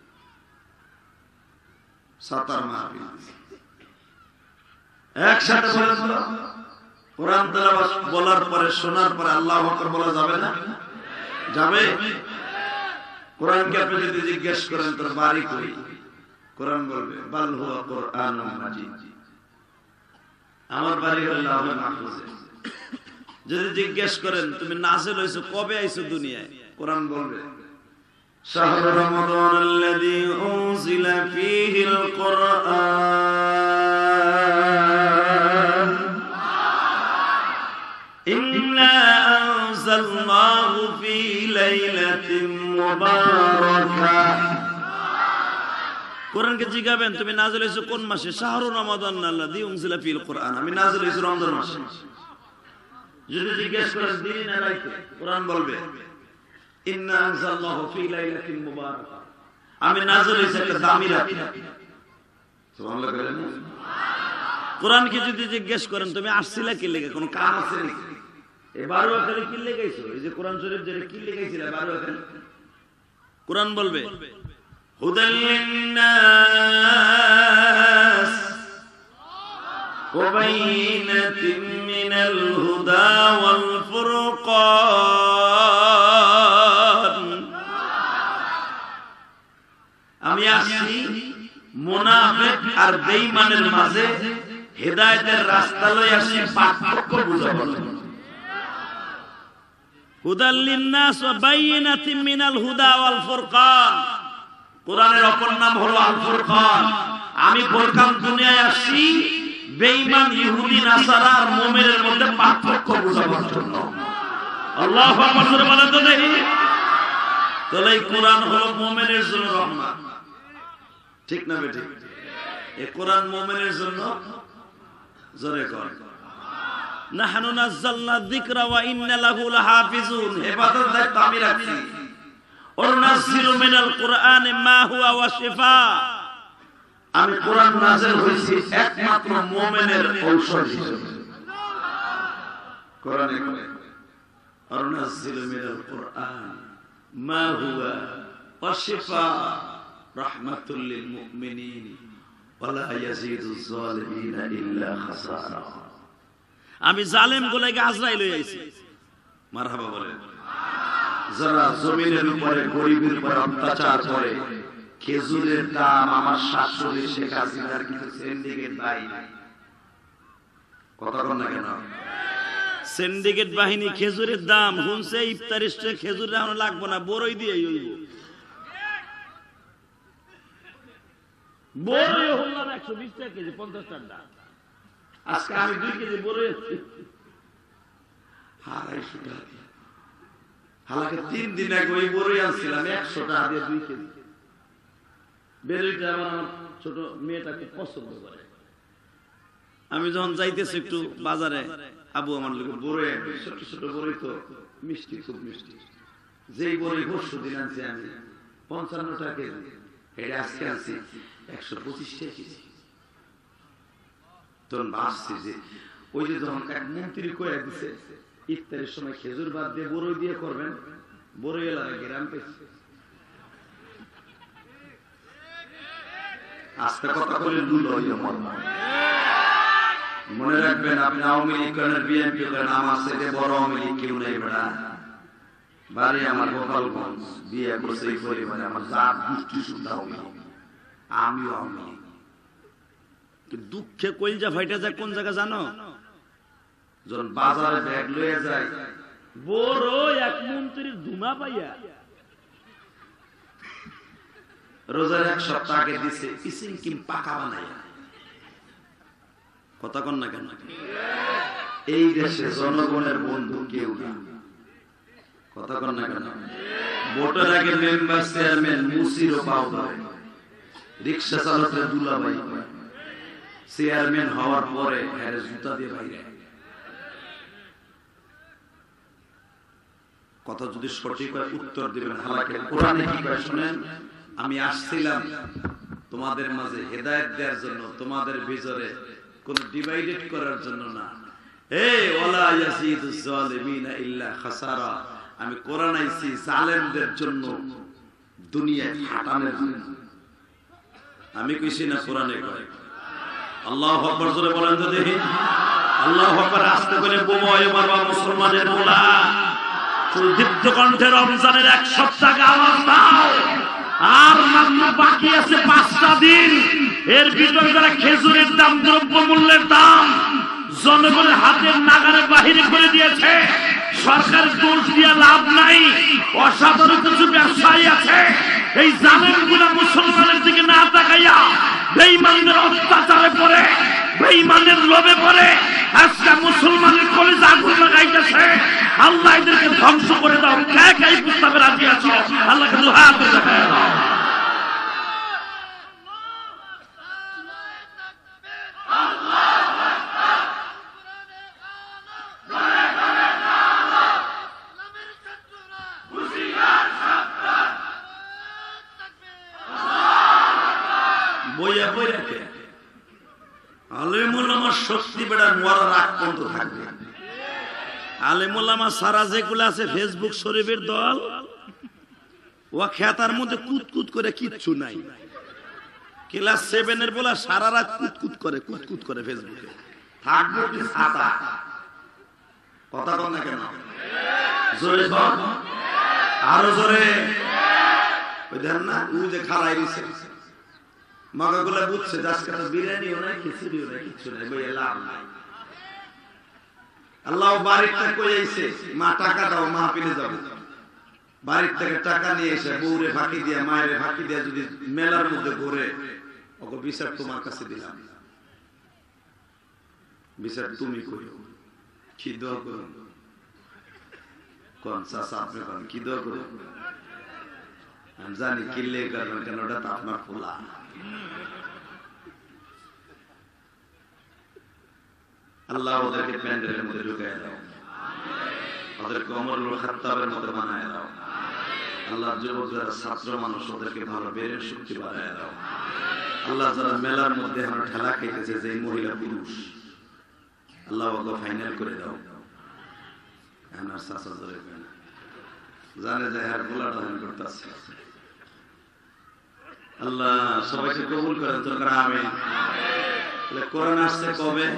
S1: সাতার মাহফিল একসাথে বলেন তো, কোরআন তেলাওয়াত বলার পরে শোনার পরে আল্লাহু আকবার বলা যাবে না? যাবে। কোরআনকে আপনি যদি জিজ্ঞেস করেন তোর বাড়ি কই, কোরআন বলবে বাল হুয়া কুরআনুম মাজিদ, আমার বাড়ি হলো লাউহে মাহফুজে। যদি জিজ্ঞেস করেন তুমি নাজিল হইছো কবে আইছো দুনিয়ায়, কোরআন বলবে শাহরু রমাদানাল্লাযী উনজিলা ফীহিল কুরআন ইন্না আনজালনাহু ফী লাইলাতিন মুবারাকাহ। কোরআনকে জিজ্ঞাবেন তুমি নাজিল হইছো কোন মাসে? শাহরু রমাদানাল্লাযী উনজিলা ফীহিল কুরআন, আমি নাজিল হইছি রমজান মাসে। যদি জিজ্ঞেস করেন দিনে না রাইতে, কোরআন বলবে ইন্না আনজালনাহু ফী লাইলাতিন মুবারাকাহ, আমি নাজিল হইছি একটা দামি রাতে। সুবহানাল্লাহ বলেন। কোরআনকে যদি জিজ্ঞেস করেন তুমি আসছিলা কি লাগা, কোন কাম আছে নাকি? এই 12 আখারে কি লাগাইছো? এই যে কোরআন শরীফ যেটা কি লাগাইছিলা 12 আখারে, কোরআন বলবে হুদাল লিন্নাস ওয়া বাইনাতিন মিনাল হুদা ওয়াল ফুরকান। আমি আসছি মুনাফিক আর বেঈমানের মাঝে হেদায়েতের রাস্তা লই আসি, পার্থক্য বুঝাবার জন্য। হুদাল লিন্নাস ওয়া বাইনাতিন মিনাল হুদা ওয়াল ফুরকান, কোরআনের অপর নাম হলো আল ফুরকান। আমি ফুরকান দুনিয়ায় আসছি বেঈমান ইহুদি নাসারা আর মুমিনের মধ্যে পার্থক্য বোঝাবার জন্য। আল্লাহু আকবার বলেন তো দেখি। তাহলে এই কোরআন হলো মুমিনের জন্য রহমত, ঠিক না বেঠিক? এই কোরআন মুমিনের জন্য, জোরে কর নাহনু নাযালনা যিকরা ওয়া ইন্না লাহু লাহাফিজুন, হেফাজত দায়িত্ব আমি রাখছি। ওয়া নাযালু মিনাল কুরআনি মা হুয়া ওয়া শিফা, আমি কোরআন নাযিল হইছি একমাত্র মুমিনের ঔষধ হিসেবে। কোরআনে বলে ওয়া নাযালু মিনাল কুরআন মা হুয়া ওয়া শিফা রাহমাতুল লিল মুমিনিন ওয়া লা ইয়াজিদুজ জালিমিনা ইল্লা খাসারা। আমি জালেম গুলোকে আজরাইল লই আইছি, মারহাবা বলেন। যারা জমিনের উপরে গরিবের উপর অত্যাচার করে, খেজুরের দাম আমার শাশুড়ি শেখ হাসিনার কিন্তু সিন্ডিকেট বাহিনী, কথা বল না কেন? সিন্ডিকেট বাহিনী খেজুরের দাম হুনছে ইফতারিস্টে খেজুর এখন লাগবে না, বড়ই দিয়ে হইব। বড়ই হলো 120 টাকা কেজি, 50 টাকা দাম। আজকে আমি 2 কেজি বড়ই আছি 250 টাকা। হালাকে 3 দিন আগে ওই বড়ই আনছিলাম 100 টাকা দিয়ে 2 কেজি। বেরিটা আমার ছোট মেয়েটা খুব পছন্দ করে। আমি যখন যাইতেছি একটু বাজারে, আবু আমার লোক বড়ই, ছোট ছোট বড়ই তো মিষ্টি, খুব মিষ্টি। যেই বড়ই পরশু দিন আনছি আমি 55 টাকা কেজি, এটা আজকে আনছি 125 টাকা কেজি। তখন ভাবছি যে ওই যে যখন এক মন্ত্রী কয়ে দিছে ইফতারের সময় খেজুর বাদ দিয়ে বড়ই দিয়ে করবেন, বড়ই এলাকা গ্রাম পেয়েছে। আস্তে কথা বলে লুলো মনে রাখবেন, আপনি আওয়ামী লীগ করেন, বিএনপি করেন, আমার সাথে বড় আওয়ামী লীগ কেউ নেই। বেড়া বাড়ি আমার গোপালগঞ্জ, বিয়ে করছে এই পরিবারে, আমার জাত গোষ্ঠী শুদ্ধ আওয়ামী লীগ, আমিও আওয়ামী লীগ। দুঃখে কইলজা ফাইটা যায় কোন জায়গা জানো? যখন বাজারে ব্যাগ লয়ে যায়, বড় এক মন্ত্রীর ধুমা পাইয়া রোজার 1 সপ্তাহ আগে দিছে ইসিং কিম পাকা বানাইয়া। কথা কন না কেন? এই দেশে জনগণের বন্ধু কেউ না। কথা কন না কেন? ভোটের আগে মেম্বার চেয়ারম্যান মুসিরও পাও ধরে, রিক্সা চালকের দুলাভাই, চেয়ারম্যান হওয়ার পরে হ্যারে জুতা দিয়ে বাইরে। কথা যদি সঠিক হয় উত্তর দিবেন। হালাকে কোরআনে কি কয় শুনেন। আমি আসছিলাম তোমাদের মাঝে হেদায়েত দেওয়ার জন্য, তোমাদের ভিতরে কোন ডিভাইডেড করার জন্য না। ওয়ালা ইয়াজিদুজ জালিমিনা ইল্লা খাসারা। আমি কোরআন আইছি জালেমদের জন্য, দুনিয়ায় ফাটানোর জন্য। আমি কইছি না কোরআনে কয়? আল্লাহু আকবার জোরে বলেন তো দেখি। আল্লাহু আকবার। আস্তে করে বোমায় মারবা মুসলমানের পোলা। দীপ্ত কণ্ঠে রমজানের 1 সপ্তাহ আওয়াজ দাও। আর মাত্র বাকি আছে 5টা দিন। এর ভিতরে যারা খেজুরের দাম, দ্রব্য মূল্যের দাম জনগণের হাতের নাগারে বাহিরে করে দিয়েছে, সরকার দোষ দিয়ে লাভ নাই। অসাধারণ কিছু ব্যবসায়ী আছে, এই জালেমগুলো মুসলমানের দিকে না তাকাইয়া বেঈমানদের অত্যাচারে পড়ে, বেঈমানের লোভে পড়ে আজকে মুসলমানের কলিজা আগুন লাগাইতেছে। আল্লাহ এদেরকে ধ্বংস করে দাও। কে কে এই প্রস্তাবে রাজি আছো? আল্লাহকে দুহাত করে দেখায় দাও। শক্তি বেড়ার মরার আগ পর্যন্ত থাকবে। আলেমুল্লামা সারা যেগুলো আছে ফেসবুক শরীফের দল, ও খেতার মধ্যে কুতকুত করে কিচ্ছু নাই। ক্লাস 7 এর বলা সারা রাত কুতকুত করে ফেসবুকে থাকবে কি ছাতা। কথা বল না কেন? জোরে বল, আরো জোরে। ওই দেন না ও যে খাড়াই দিছে, মাগাগুলা বুঝছে আজকে তো বিরিয়ানিও নাই, খিচুড়িও নাই, কিচ্ছু নাই, বই লাভ নাই। আল্লাহ বাড়িটা কই আইছে, মা টাকা দাও, মা পিলে যাব। বাড়ির থেকে টাকা নিয়ে এসে বউরে ফাঁকি দিয়া, মায়ের ফাঁকি দিয়া যদি মেলার মধ্যে ঘুরে, ওকে বিচার তোমার কাছে দিলাম, বিচার তুমি করো। কি দোয়া করো? কোন চাচা আপনি কোন কি দোয়া করো? আমি জানি কিল্লে করবেন, কেন ওটা তো আপনার খোলা। আল্লাহ ওদেরকে প্যান্ডেলের মধ্যে ঢুকায় দাও, ওদেরকে ওমর ইবনে খাত্তাবের মতো বানায় দাও। আল্লাহ যুবক যারা ছাত্র মানুষ, ওদেরকে ভালো বেরের শক্তি বাড়ায় দাও। আল্লাহ যারা মেলার মধ্যে এখন ঠেলা খাইতেছে, যে মহিলা পুরুষ, আল্লাহ ওকে ফাইনাল করে দাও। আমার চাচা ধরে জানে যে হার গোলা ধারণ করতেছে। আল্লাহ সবাইকে কবুল করেন তো। আমিন। কোরআন আসছে কবে?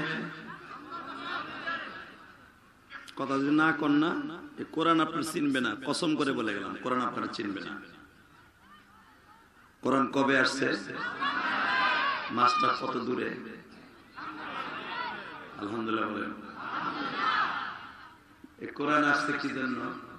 S1: কথা যদি না কর না, এই কোরআন আপনার চিনবে না, কসম করে বলে গেলাম, কোরআন আপনারা চিনবে না। কোরআন কবে আসছে? মাসটা কত দূরে? আলহামদুলিল্লাহ বলেন। এই কোরআন আসছে কি জন্য?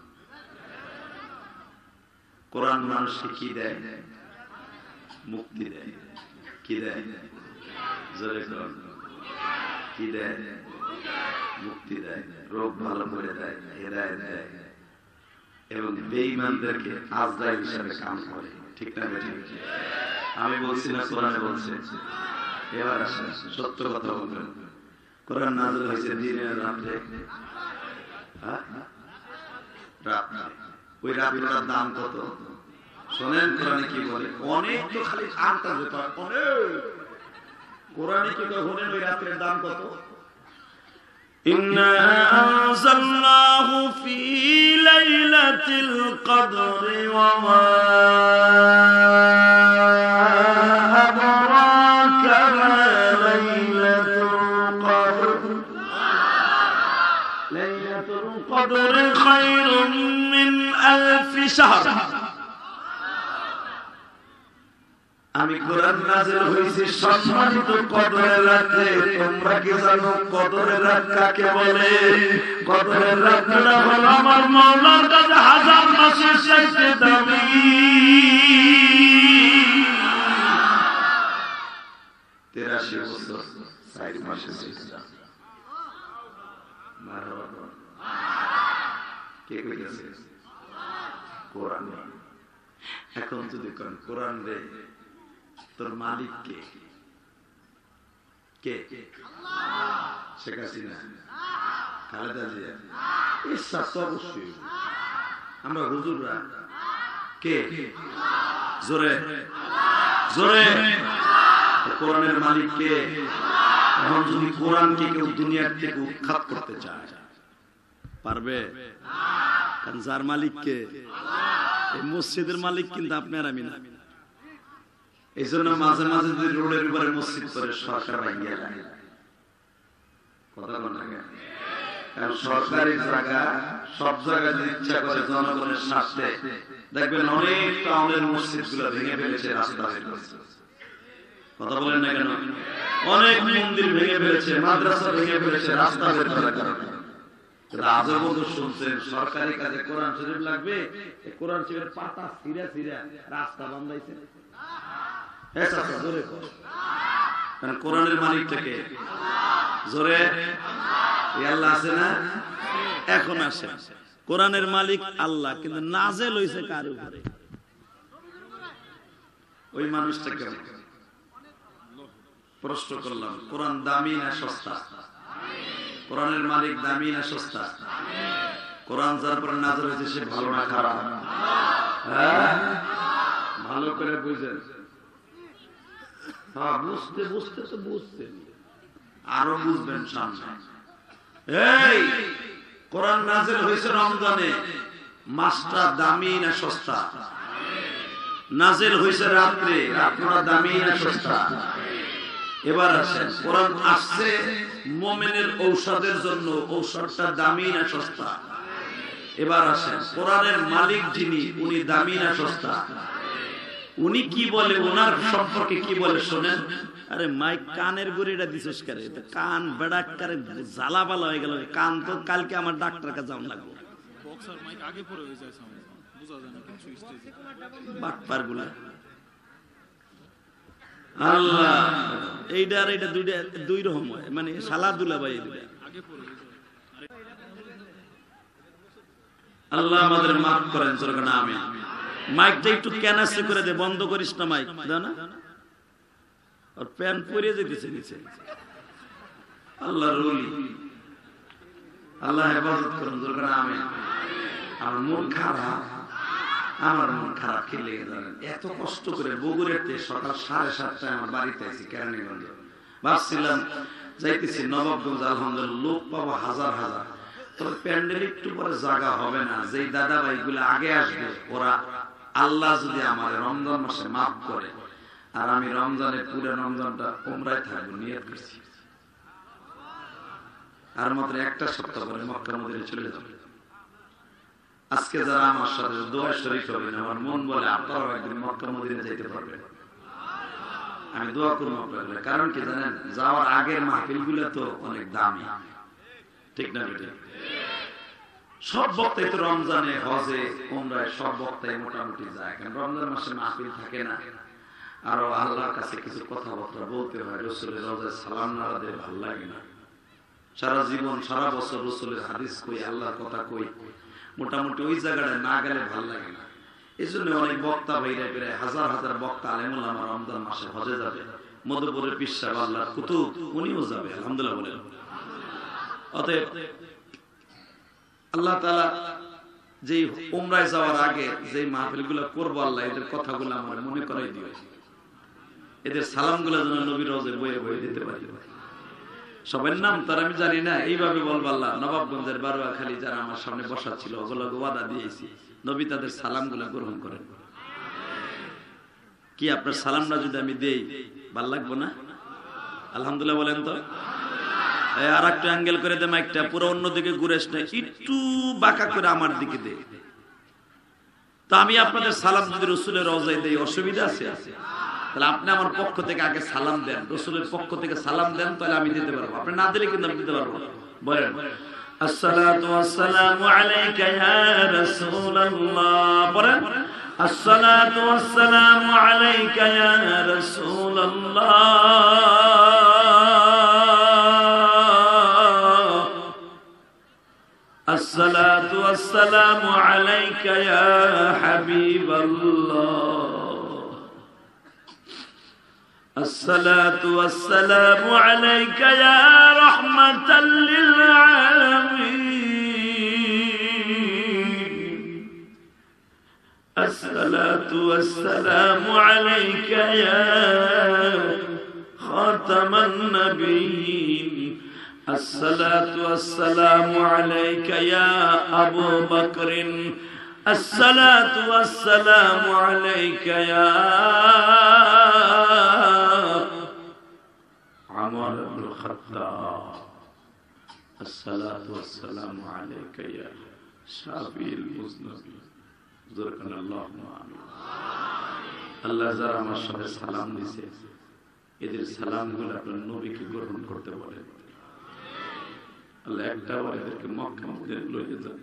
S1: কোরআন মানুষকে কি দেয়? মুক্তি দেয়। কি দেয়? জোরে করুন। কি দেয়? মুক্তি দেয়, রোগ ভালো করে দেয়, হেদায়েত দেয়, এবং বেঈমানদেরকে আজরাইল হিসেবে কাম করে। ঠিক না? আমি বলছি না, কোরআনে বলছে। এবার আসেন সত্য কথা বলবেন। কোরআন নাযিল হয়েছে দিনের রাতে, রাতে। ওই রাতের দাম কত শোনেন? কোরআনে কি বলে? অনেক তো খালি আনতাম, অনেক কোরআনে কি বলে? শোনেন ওই রাতের দাম কত? إنا أنزلناه في ليلة القدر وما أدراك ما ليلة القدر ليلة القدر خير من 1000 شهر আমি কোরআন নাযিল হইছে সম্মানিত কদরের রাতে। তোমরা কি জানো কদরের রাত কাকে বলে? কদরের রাতটা হলো আমার মাওলার কাছে হাজার মাসের চাইতে দামি। 83 বছর 4 মাসের চাইতে দামি। মারহাবা। কে কইছে? কোরআন। এখন যদি কোন কোরআন রে তোর মালিক কে? কে? আল্লাহ। শেখ হাসিনা, খালেদা জিয়া, এই সব অবশ্যই আমরা হুজুররা কে? জোরে জোরে কোরআনের মালিক কে? এখন যদি কোরআনকে কেউ দুনিয়ার থেকে উৎখাত করতে চায় পারবে? কারণ যার মালিক কে? এই মসজিদের মালিক কিন্তু আপনি আর আমি না। এই জন্য মাঝে মাঝে যদি রোডের উপরে মসজিদ করে সরকার ভাঙিয়ে যায়, কথা বল না কেন? কারণ সরকারি জায়গা সব জায়গায় ইচ্ছা করে জনগণের স্বার্থে দেখবেন অনেক টাউনের মসজিদ গুলো ভেঙে ফেলেছে, রাস্তা বের করেছে। কথা বলেন না কেন? অনেক মন্দির ভেঙে ফেলেছে, মাদ্রাসা ভেঙে ফেলেছে, রাস্তা বের করার কারণে। আজও বন্ধু শুনছেন সরকারি কাজে কোরআন শরীফ লাগবে, কোরআন শরীফের পাতা ছিঁড়া ছিঁড়া রাস্তা বানাইছে। কোরআনের মালিকটাকে জোরে আল্লাহ আছে না? এখন আসে কোরআনের মালিক আল্লাহ, কিন্তু নাজেল হইছে কার উপরে? ওই মানুষটাকে প্রশ্ন করলাম, কোরআন দামি না সস্তা? কোরআনের মালিক দামি না সস্তা? কোরআন যার পরে নাজেল হয়েছে সে ভালো না খারাপ? ভালো করে বুঝেন। হ্যাঁ, বুঝতে বুঝতে তো বুঝতেন, আরো বুঝবেন সামনে। এই কোরআন নাযিল হয়েছে রমজানে, মাসটা দামি না সস্তা? নাযিল হয়েছে রাত্রে, রাতটা দামি না সস্তা? এবার আসেন, কোরআন আসছে মুমিনের ঔষধের জন্য, ঔষধটা দামি না সস্তা? এবার আসেন, কোরআনের মালিক যিনি উনি দামি না সস্তা? উনি কি বলে, ওনার সম্পর্কে কি বলে শোনেন। আরে মাইক কানের গড়িটা দিছিস করে, কান বেড়া করে জ্বালা বালা হয়ে গেল। কান তো কালকে আমার ডাক্তার কাছে যাওয়া লাগবে। বাটপার গুলা আল্লাহ, এইটা আর এইটা দুই রকম হয়, মানে শালা দুলা ভাই। আল্লাহ আমাদের মাফ করেন, সরকার আমিন। মাইকটা একটু ক্যানাসে করে দে, বন্ধ করিস না মাইক, দাও না। আর প্যান পরিয়ে যেতেছে নিচে। আল্লাহ রুলি, আল্লাহ হেফাজত করুন, সরকার আমিন। আমার মন খারাপ, আমার মন খারাপ কি লেগে জানেন? এত কষ্ট করে বগুড়াতে সকাল 7:30টায় আমার বাড়িতে আছি কেরানীগঞ্জে। ভাবছিলাম যাইতেছি নবাবগঞ্জ, আলহামদুলিল্লাহ লোক পাবো হাজার হাজার, তবে প্যান্ডেল একটু পরে জায়গা হবে না। যেই দাদা ভাই গুলো আগে আসবে, ওরা আল্লাহ যদি আমার রমজান মাসে মাফ করে, আর আমি রমজানে পুরো রমজানটা উমরায় থাকবো নিয়ত করছি, আর মাত্র একটা সপ্তাহ পরে মক্কা মদিনায় চলে যাবে। আজকে যারা আমার সাথে দোয়া শরীক হবেন, আমার মন বলে আপনারাও একদিন মক্কা মদিনায় যেতে পারবেন। আমি দোয়া করবো আপনাদের। কারণ কি জানেন, যাওয়ার আগের মাহফিল গুলো তো অনেক দামি, ঠিক না? সব বক্তাই তো রমজানে, হজে, উমরায় সব বক্তাই মোটামুটি যায়, কারণ রমজান মাসে মাহফিল থাকে না। আরো আল্লাহর কাছে কিছু কথাবার্তা বলতে হয়, রসুলের রোজায় সালাম না দিলে ভালো লাগে না। সারা জীবন সারা বছর রসুলের হাদিস কই, আল্লাহর কথা কই, মোটামুটি ওই জায়গাটা না গেলে ভালো লাগে না। এই জন্য অনেক বক্তা ভাইরা প্রায় হাজার হাজার বক্তা আলেমুল আমার রমজান মাসে হজে যাবে। মধুপুরের পীর সাহেব আল্লাহর কুতুব উনিও যাবে, আলহামদুলিল্লাহ বলেন। অতএব আল্লাহ তাআলা যেই উমরায় যাওয়ার আগে যেই মাহফিলগুলো করবো, আল্লাহ এদের কথাগুলো আমার মনে করাই দিও, এদের সালামগুলো যেন নবীর রওজায় বয়ে বয়ে দিতে পারি। সবার নাম তার আমি জানি না, এইভাবে বলবো আল্লাহ নবাবগঞ্জের বারোয়াখালী যারা আমার সামনে বসা ছিল, ওগুলো ওয়াদা দিয়েছি, নবী তাদের সালামগুলো গ্রহণ করেন। কি আপনার সালামটা যদি আমি দেই ভাল লাগবো না? আলহামদুলিল্লাহ বলেন তো। আর একটু অ্যাঙ্গেল করে দে মাইকটা, পুরো অন্যদিকে ঘুরেস না, একটু বাঁকা করে আমার দিকে দে। তা আমি আপনাদের সালাম যদি রসুলের রওজায় দেই, অসুবিধা আছে? তাহলে আপনি আমার পক্ষ থেকে আগে সালাম দেন, রাসূলের পক্ষ থেকে সালাম দেন, তাহলে আমি দিতে পারবো। আপনি না দিলে কিন্তু আমি দিতে পারবো না। বলেন আসসালাতু ওয়াসসালামু আলাইকা ইয়া রাসূলুল্লাহ। বলেন আসসালাতু ওয়াসসালামু আলাইকা ইয়া রাসূলুল্লাহ। الصلاة والسلام عليك يا حبيب الله. الصلاة والسلام عليك يا رحمة للعالمين. الصلاة والسلام عليك يا خاتم النبيين. الصلاة والسلام عليك يا أبو بكر. الصلاة والسلام عليك يا عمر بن الخطاب. الصلاة والسلام عليك يا شافي المذنبين. ذكرنا الله آمين. আল্লাহ যারা আমার সাথে সালাম দিয়েছে এদের সালামগুলো আপনার নবীকে গ্রহণ করতে বলেন। আল্লাহ একটা বার এদেরকে মক্কা মদিনায় লয়ে যান।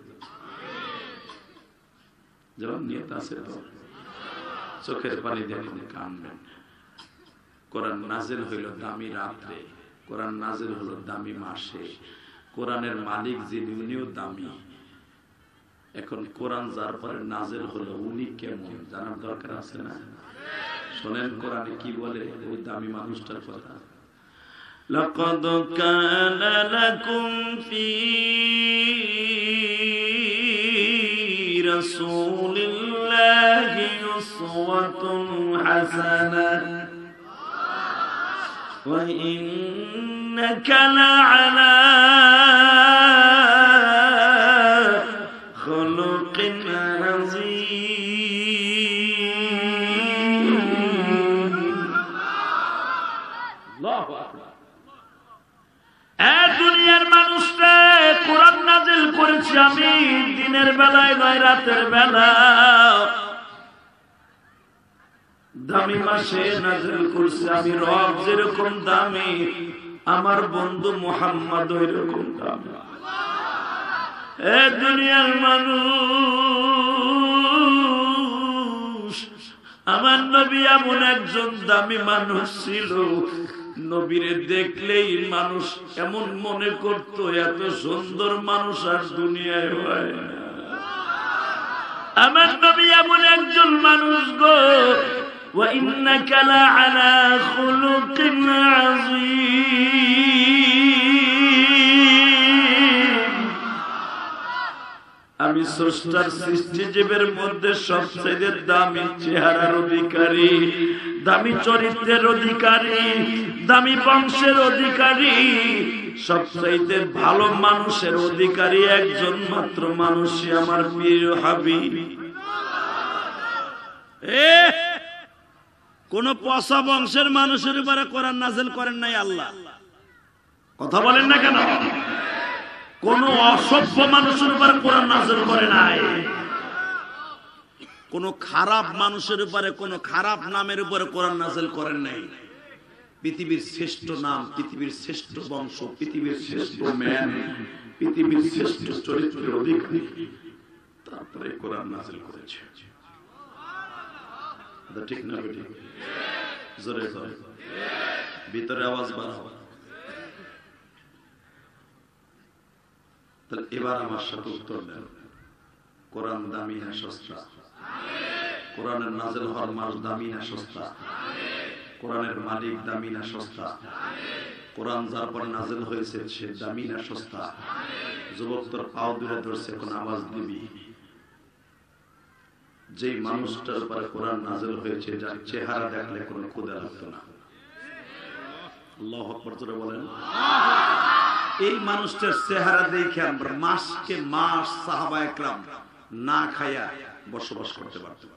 S1: যেমন নিয়ত আছে তো চোখের পানি দিয়ে আপনি কাঁদবেন। কোরআন নাজিল হইল দামি রাত্রে, কোরআন নাজিল হলো দামি মাসে, কোরআনের মালিক যিনি উনিও দামি। এখন কোরআন যার পরে নাজিল হলো উনি কেমন জানার দরকার আছে না? শোনেন কোরআনে কি বলে ওই দামি মানুষটার কথা। لقد كان لكم في رسول الله أسوة حسنة وإنك لعلى خلق عظيم. الله أكبر. দুনিয়ার মানুষরা কোরআন নাজিল করেছি আমি দিনের বেলায় নয় রাতের বেলা, দামি মাসে নাজিল করছি আমি। রব যেরকম দামি আমার বন্ধু মুহাম্মদ ওইরকম দামি। দুনিয়ার মানুষ আমার নবী এমন একজন দামি মানুষ ছিল, নবীরে দেখলেই মানুষ এমন মনে করত এত সুন্দর মানুষ আর দুনিয়ায় হয় না। আমার নবী এমন একজন মানুষ গো। ওয়া ইন্নাকা লাআলা খুলুকিন আযীম। আমি স্রষ্টার সৃষ্টিজীবের মধ্যে সবচেয়ে দামি চেহারার অধিকারী, দামি চরিত্রের অধিকারী, দামি বংশের অধিকারী, সবচাইতে ভালো মানুষের অধিকারী একজন মাত্র মানুষই আমার প্রিয় হাবিব। কোন পচা বংশের মানুষের উপরে কোরআন নাযিল করেন নাই আল্লাহ। কথা বলেন না কেন? কোন অসভ্য মানুষের উপরে কোরআন নাযিল করে নাই। কোন খারাপ মানুষের উপরে, কোন খারাপ নামের উপরে কোরআন নাযিল করেন নাই। পৃথিবীর শ্রেষ্ঠ নাম, পৃথিবীর শ্রেষ্ঠ বংশ, পৃথিবীর শ্রেষ্ঠ ম্যান, পৃথিবীর শ্রেষ্ঠ চরিত্রের অধিকারী, তারপরে কোরআন নাযিল করেছে। ঠিক না বেটি? জোরে জোরে ভিতরে আওয়াজ বাড়াও। তাহলে এবার আমার সাথে উত্তর দেন, কোরআন দামি না সস্তা? কোরআনের নাযিল হওয়ার মাস দামি না সস্তা? কোরআনের মালিক দামি না সস্তা? কোরআন যার পর নাযিল হয়েছে সে দামি না সস্তা? যুবক তোর পাও দূরে ধরছে, কোন আওয়াজ দিবি। যে মানুষটার উপরে কোরআন নাযিল হয়েছে যার চেহারা দেখলে কোনো ক্ষুধা লাগতো না। আল্লাহু আকবার জোরে বলেন। এই মানুষটার চেহারা দেখে আমরা মাসকে মাস সাহাবায়ে কেরাম না খায়া বসবাস করতে পারতাম।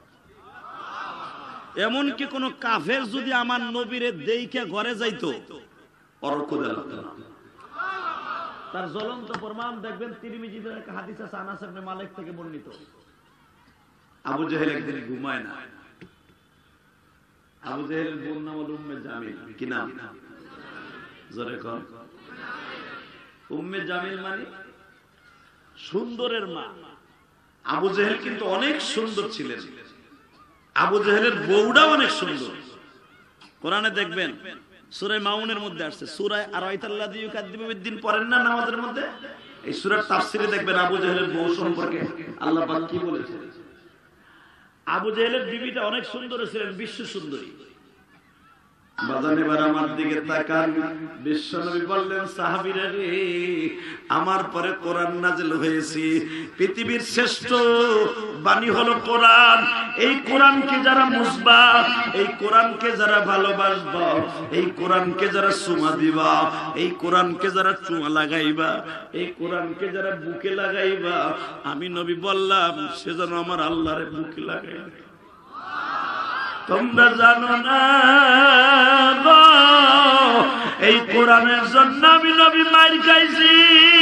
S1: এমনকি কোন কাফের যদি আমার নবীরে দেখে ঘরে যাইতো ওর ক্ষুধা লাগতো না। তার জ্বলন্ত প্রমাণ দেখবেন তিরমিজিতে এক হাদিস আছে আনাস ইবনে মালিক থেকে বর্ণিত। আবু জাহেল একদিন ঘুমায় না, আবু জাহেলের বোন নাম হলো উম্মে জামিল। কি নাম? জোরে কর। উম্মে জামিল মানে সুন্দরের মা। আবু জাহেল কিন্তু অনেক সুন্দর ছিলেন। আবু জাহেলের বউটাও অনেক সুন্দর। কোরআনে দেখবেন সূরা মাউনের মধ্যে আসছে, সূরা আরাইতাল্লাযী ইউকাযযিবু বিদ্দিন পড়েন না নামাজের মধ্যে? এই সূরার তাফসীরে দেখবেন আবু জাহেলের বউ সম্পর্কে আল্লাহ পাক কি বলেছেন। আবু জাহেলের বিবিটা অনেক সুন্দর ছিলেন, বিশ্ব সুন্দরী। বাজান এবার আমার দিকে তাকান। বিশ্বনবী বললেন, সাহাবীরা রে, আমার পরে কোরআন নাযিল হয়েছে, পৃথিবীর শ্রেষ্ঠ বাণী হলো কোরআন। এই কোরআনকে যারা মুসবা, এই কোরআনকে যারা ভালোবাসবা, এই কোরআনকে যারা চুমা দিবা, এই কোরআনকে যারা চুমা লাগাইবা, এই কোরআনকে যারা বুকে লাগাইবা, আমি নবী বললাম সে যেন আমার আল্লাহরে বুকে লাগাইবে। তোমরা জানো না এই কোরআনের জন্য আমি নবী মাইর খাইছি।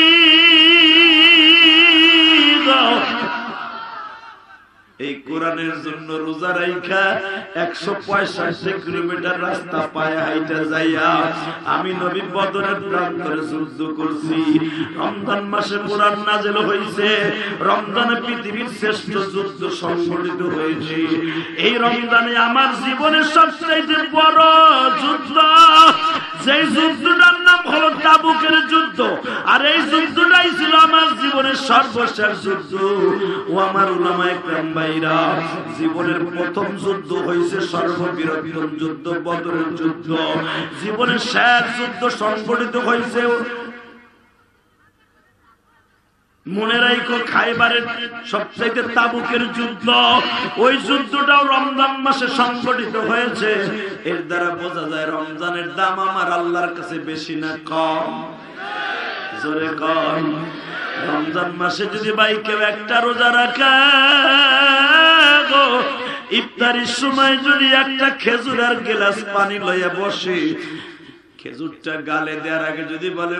S1: এই কোরআনের জন্য রোজা রাইখা 165 কিলোমিটার রাস্তা পায়ে হাইটা যাইয়া আমি নবী বদরের প্রান্তরে যুদ্ধ করছি। রমজান মাসে কোরআন নাযিল হইছে, রমজানে পৃথিবীর শ্রেষ্ঠ যুদ্ধ সংঘটিত হয়েছে। এই রমজানে আমার জীবনের সবচেয়ে বড় যুদ্ধ, যেই যুদ্ধটার নাম হলো তাবুকের যুদ্ধ। আর এই যুদ্ধটাই ছিল আমার জীবনের সর্বশেষ যুদ্ধ। ও আমার উলামায়ে কেরাম ভাইরা, জীবনের প্রথম যুদ্ধ হয়েছে সর্ববৃহৎ যুদ্ধ বদরের যুদ্ধ। জীবনের শেষ যুদ্ধ সংঘটিত হয়েছে মনে রাখো খাইবারের সবচেয়ে তাবুকের যুদ্ধ। ওই যুদ্ধটাও রমজান মাসে সংঘটিত হয়েছে। এর দ্বারা বোঝা যায় রমজানের দাম আমার আল্লাহর কাছে বেশি না কম? জোরে কম। রমজান মাসে যদি ভাই কেউ একটা রোজা রাখে, ইফতারির সময় যদি একটা খেজুর আর গ্লাস পানি লইয়া বসে, খেজুরটা গালে দেওয়ার আগে যদি বলে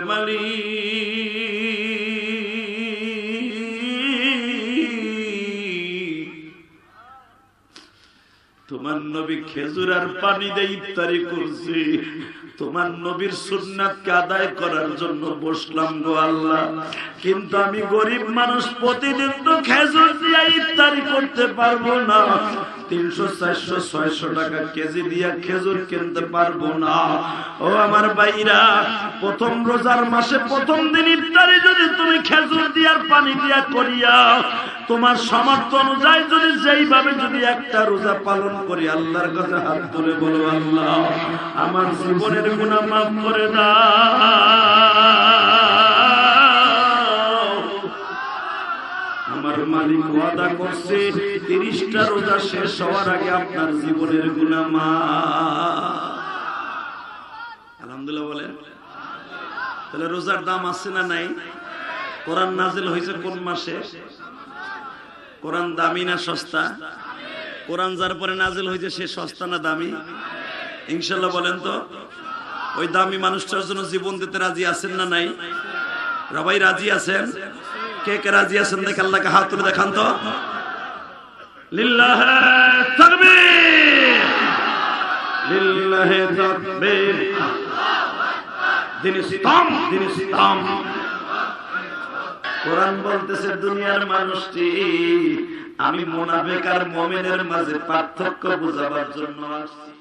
S1: তোমার নবী খেজুর আর পানি দিয়ে ইফতারি করছে, তোমার নবীর সুন্নাতকে আদায় করার জন্য বসলাম গো আল্লাহ, কিন্তু আমি গরিব মানুষ, প্রতিদিন তো খেজুর দিয়ে ইফতারি করতে পারবো না। 300, 400, 600 টাকা কেজি দিয়া খেজুর কিনতে পারবো না। ও আমার ভাইরা, প্রথম রোজার মাসে প্রথম দিন ইফতারি যদি তুমি খেজুর দিয়া পানি দিয়া করিয়া, তোমার সামর্থ্য অনুযায়ী যদি যেইভাবে যদি একটা রোজা পালন করি, আল্লাহর কাছে হাত তুলে বলো, আল্লাহ আমার জীবনের গুনাহ মাফ করে দাও। আমার মালিক ওয়াদা করছে 30টা রোজা শেষ হওয়ার আগে আপনার জীবনের গুনাহ মাফ। আলহামদুলিল্লাহ বলেন। তাহলে রোজার দাম আছে না নাই? কোরআন নাযিল হয়েছে কোন মাসে? কোরআন দামি না সস্তা? কোরআন যার পরে নাযিল হয়েছে সে সস্তা না দামি? ইনশাআল্লাহ বলেন তো। ওই দামি মানুষটার জন্য জীবন দিতে রাজি আছেন না নাই? সবাই রাজি আছেন? কে কে রাজি আছেন দেখে আল্লাহকে হাত তুলে দেখান তো। লিল্লাহি তাকবীর, লিল্লাহি তাকবীর। দিন ইসলাম, দিন ইসলাম। কোরআন বলতেছে দুনিয়ার মানুষটি আমি মুনাফিক আর মুমিনের মাঝে পার্থক্য বোঝাবার জন্য আসছি।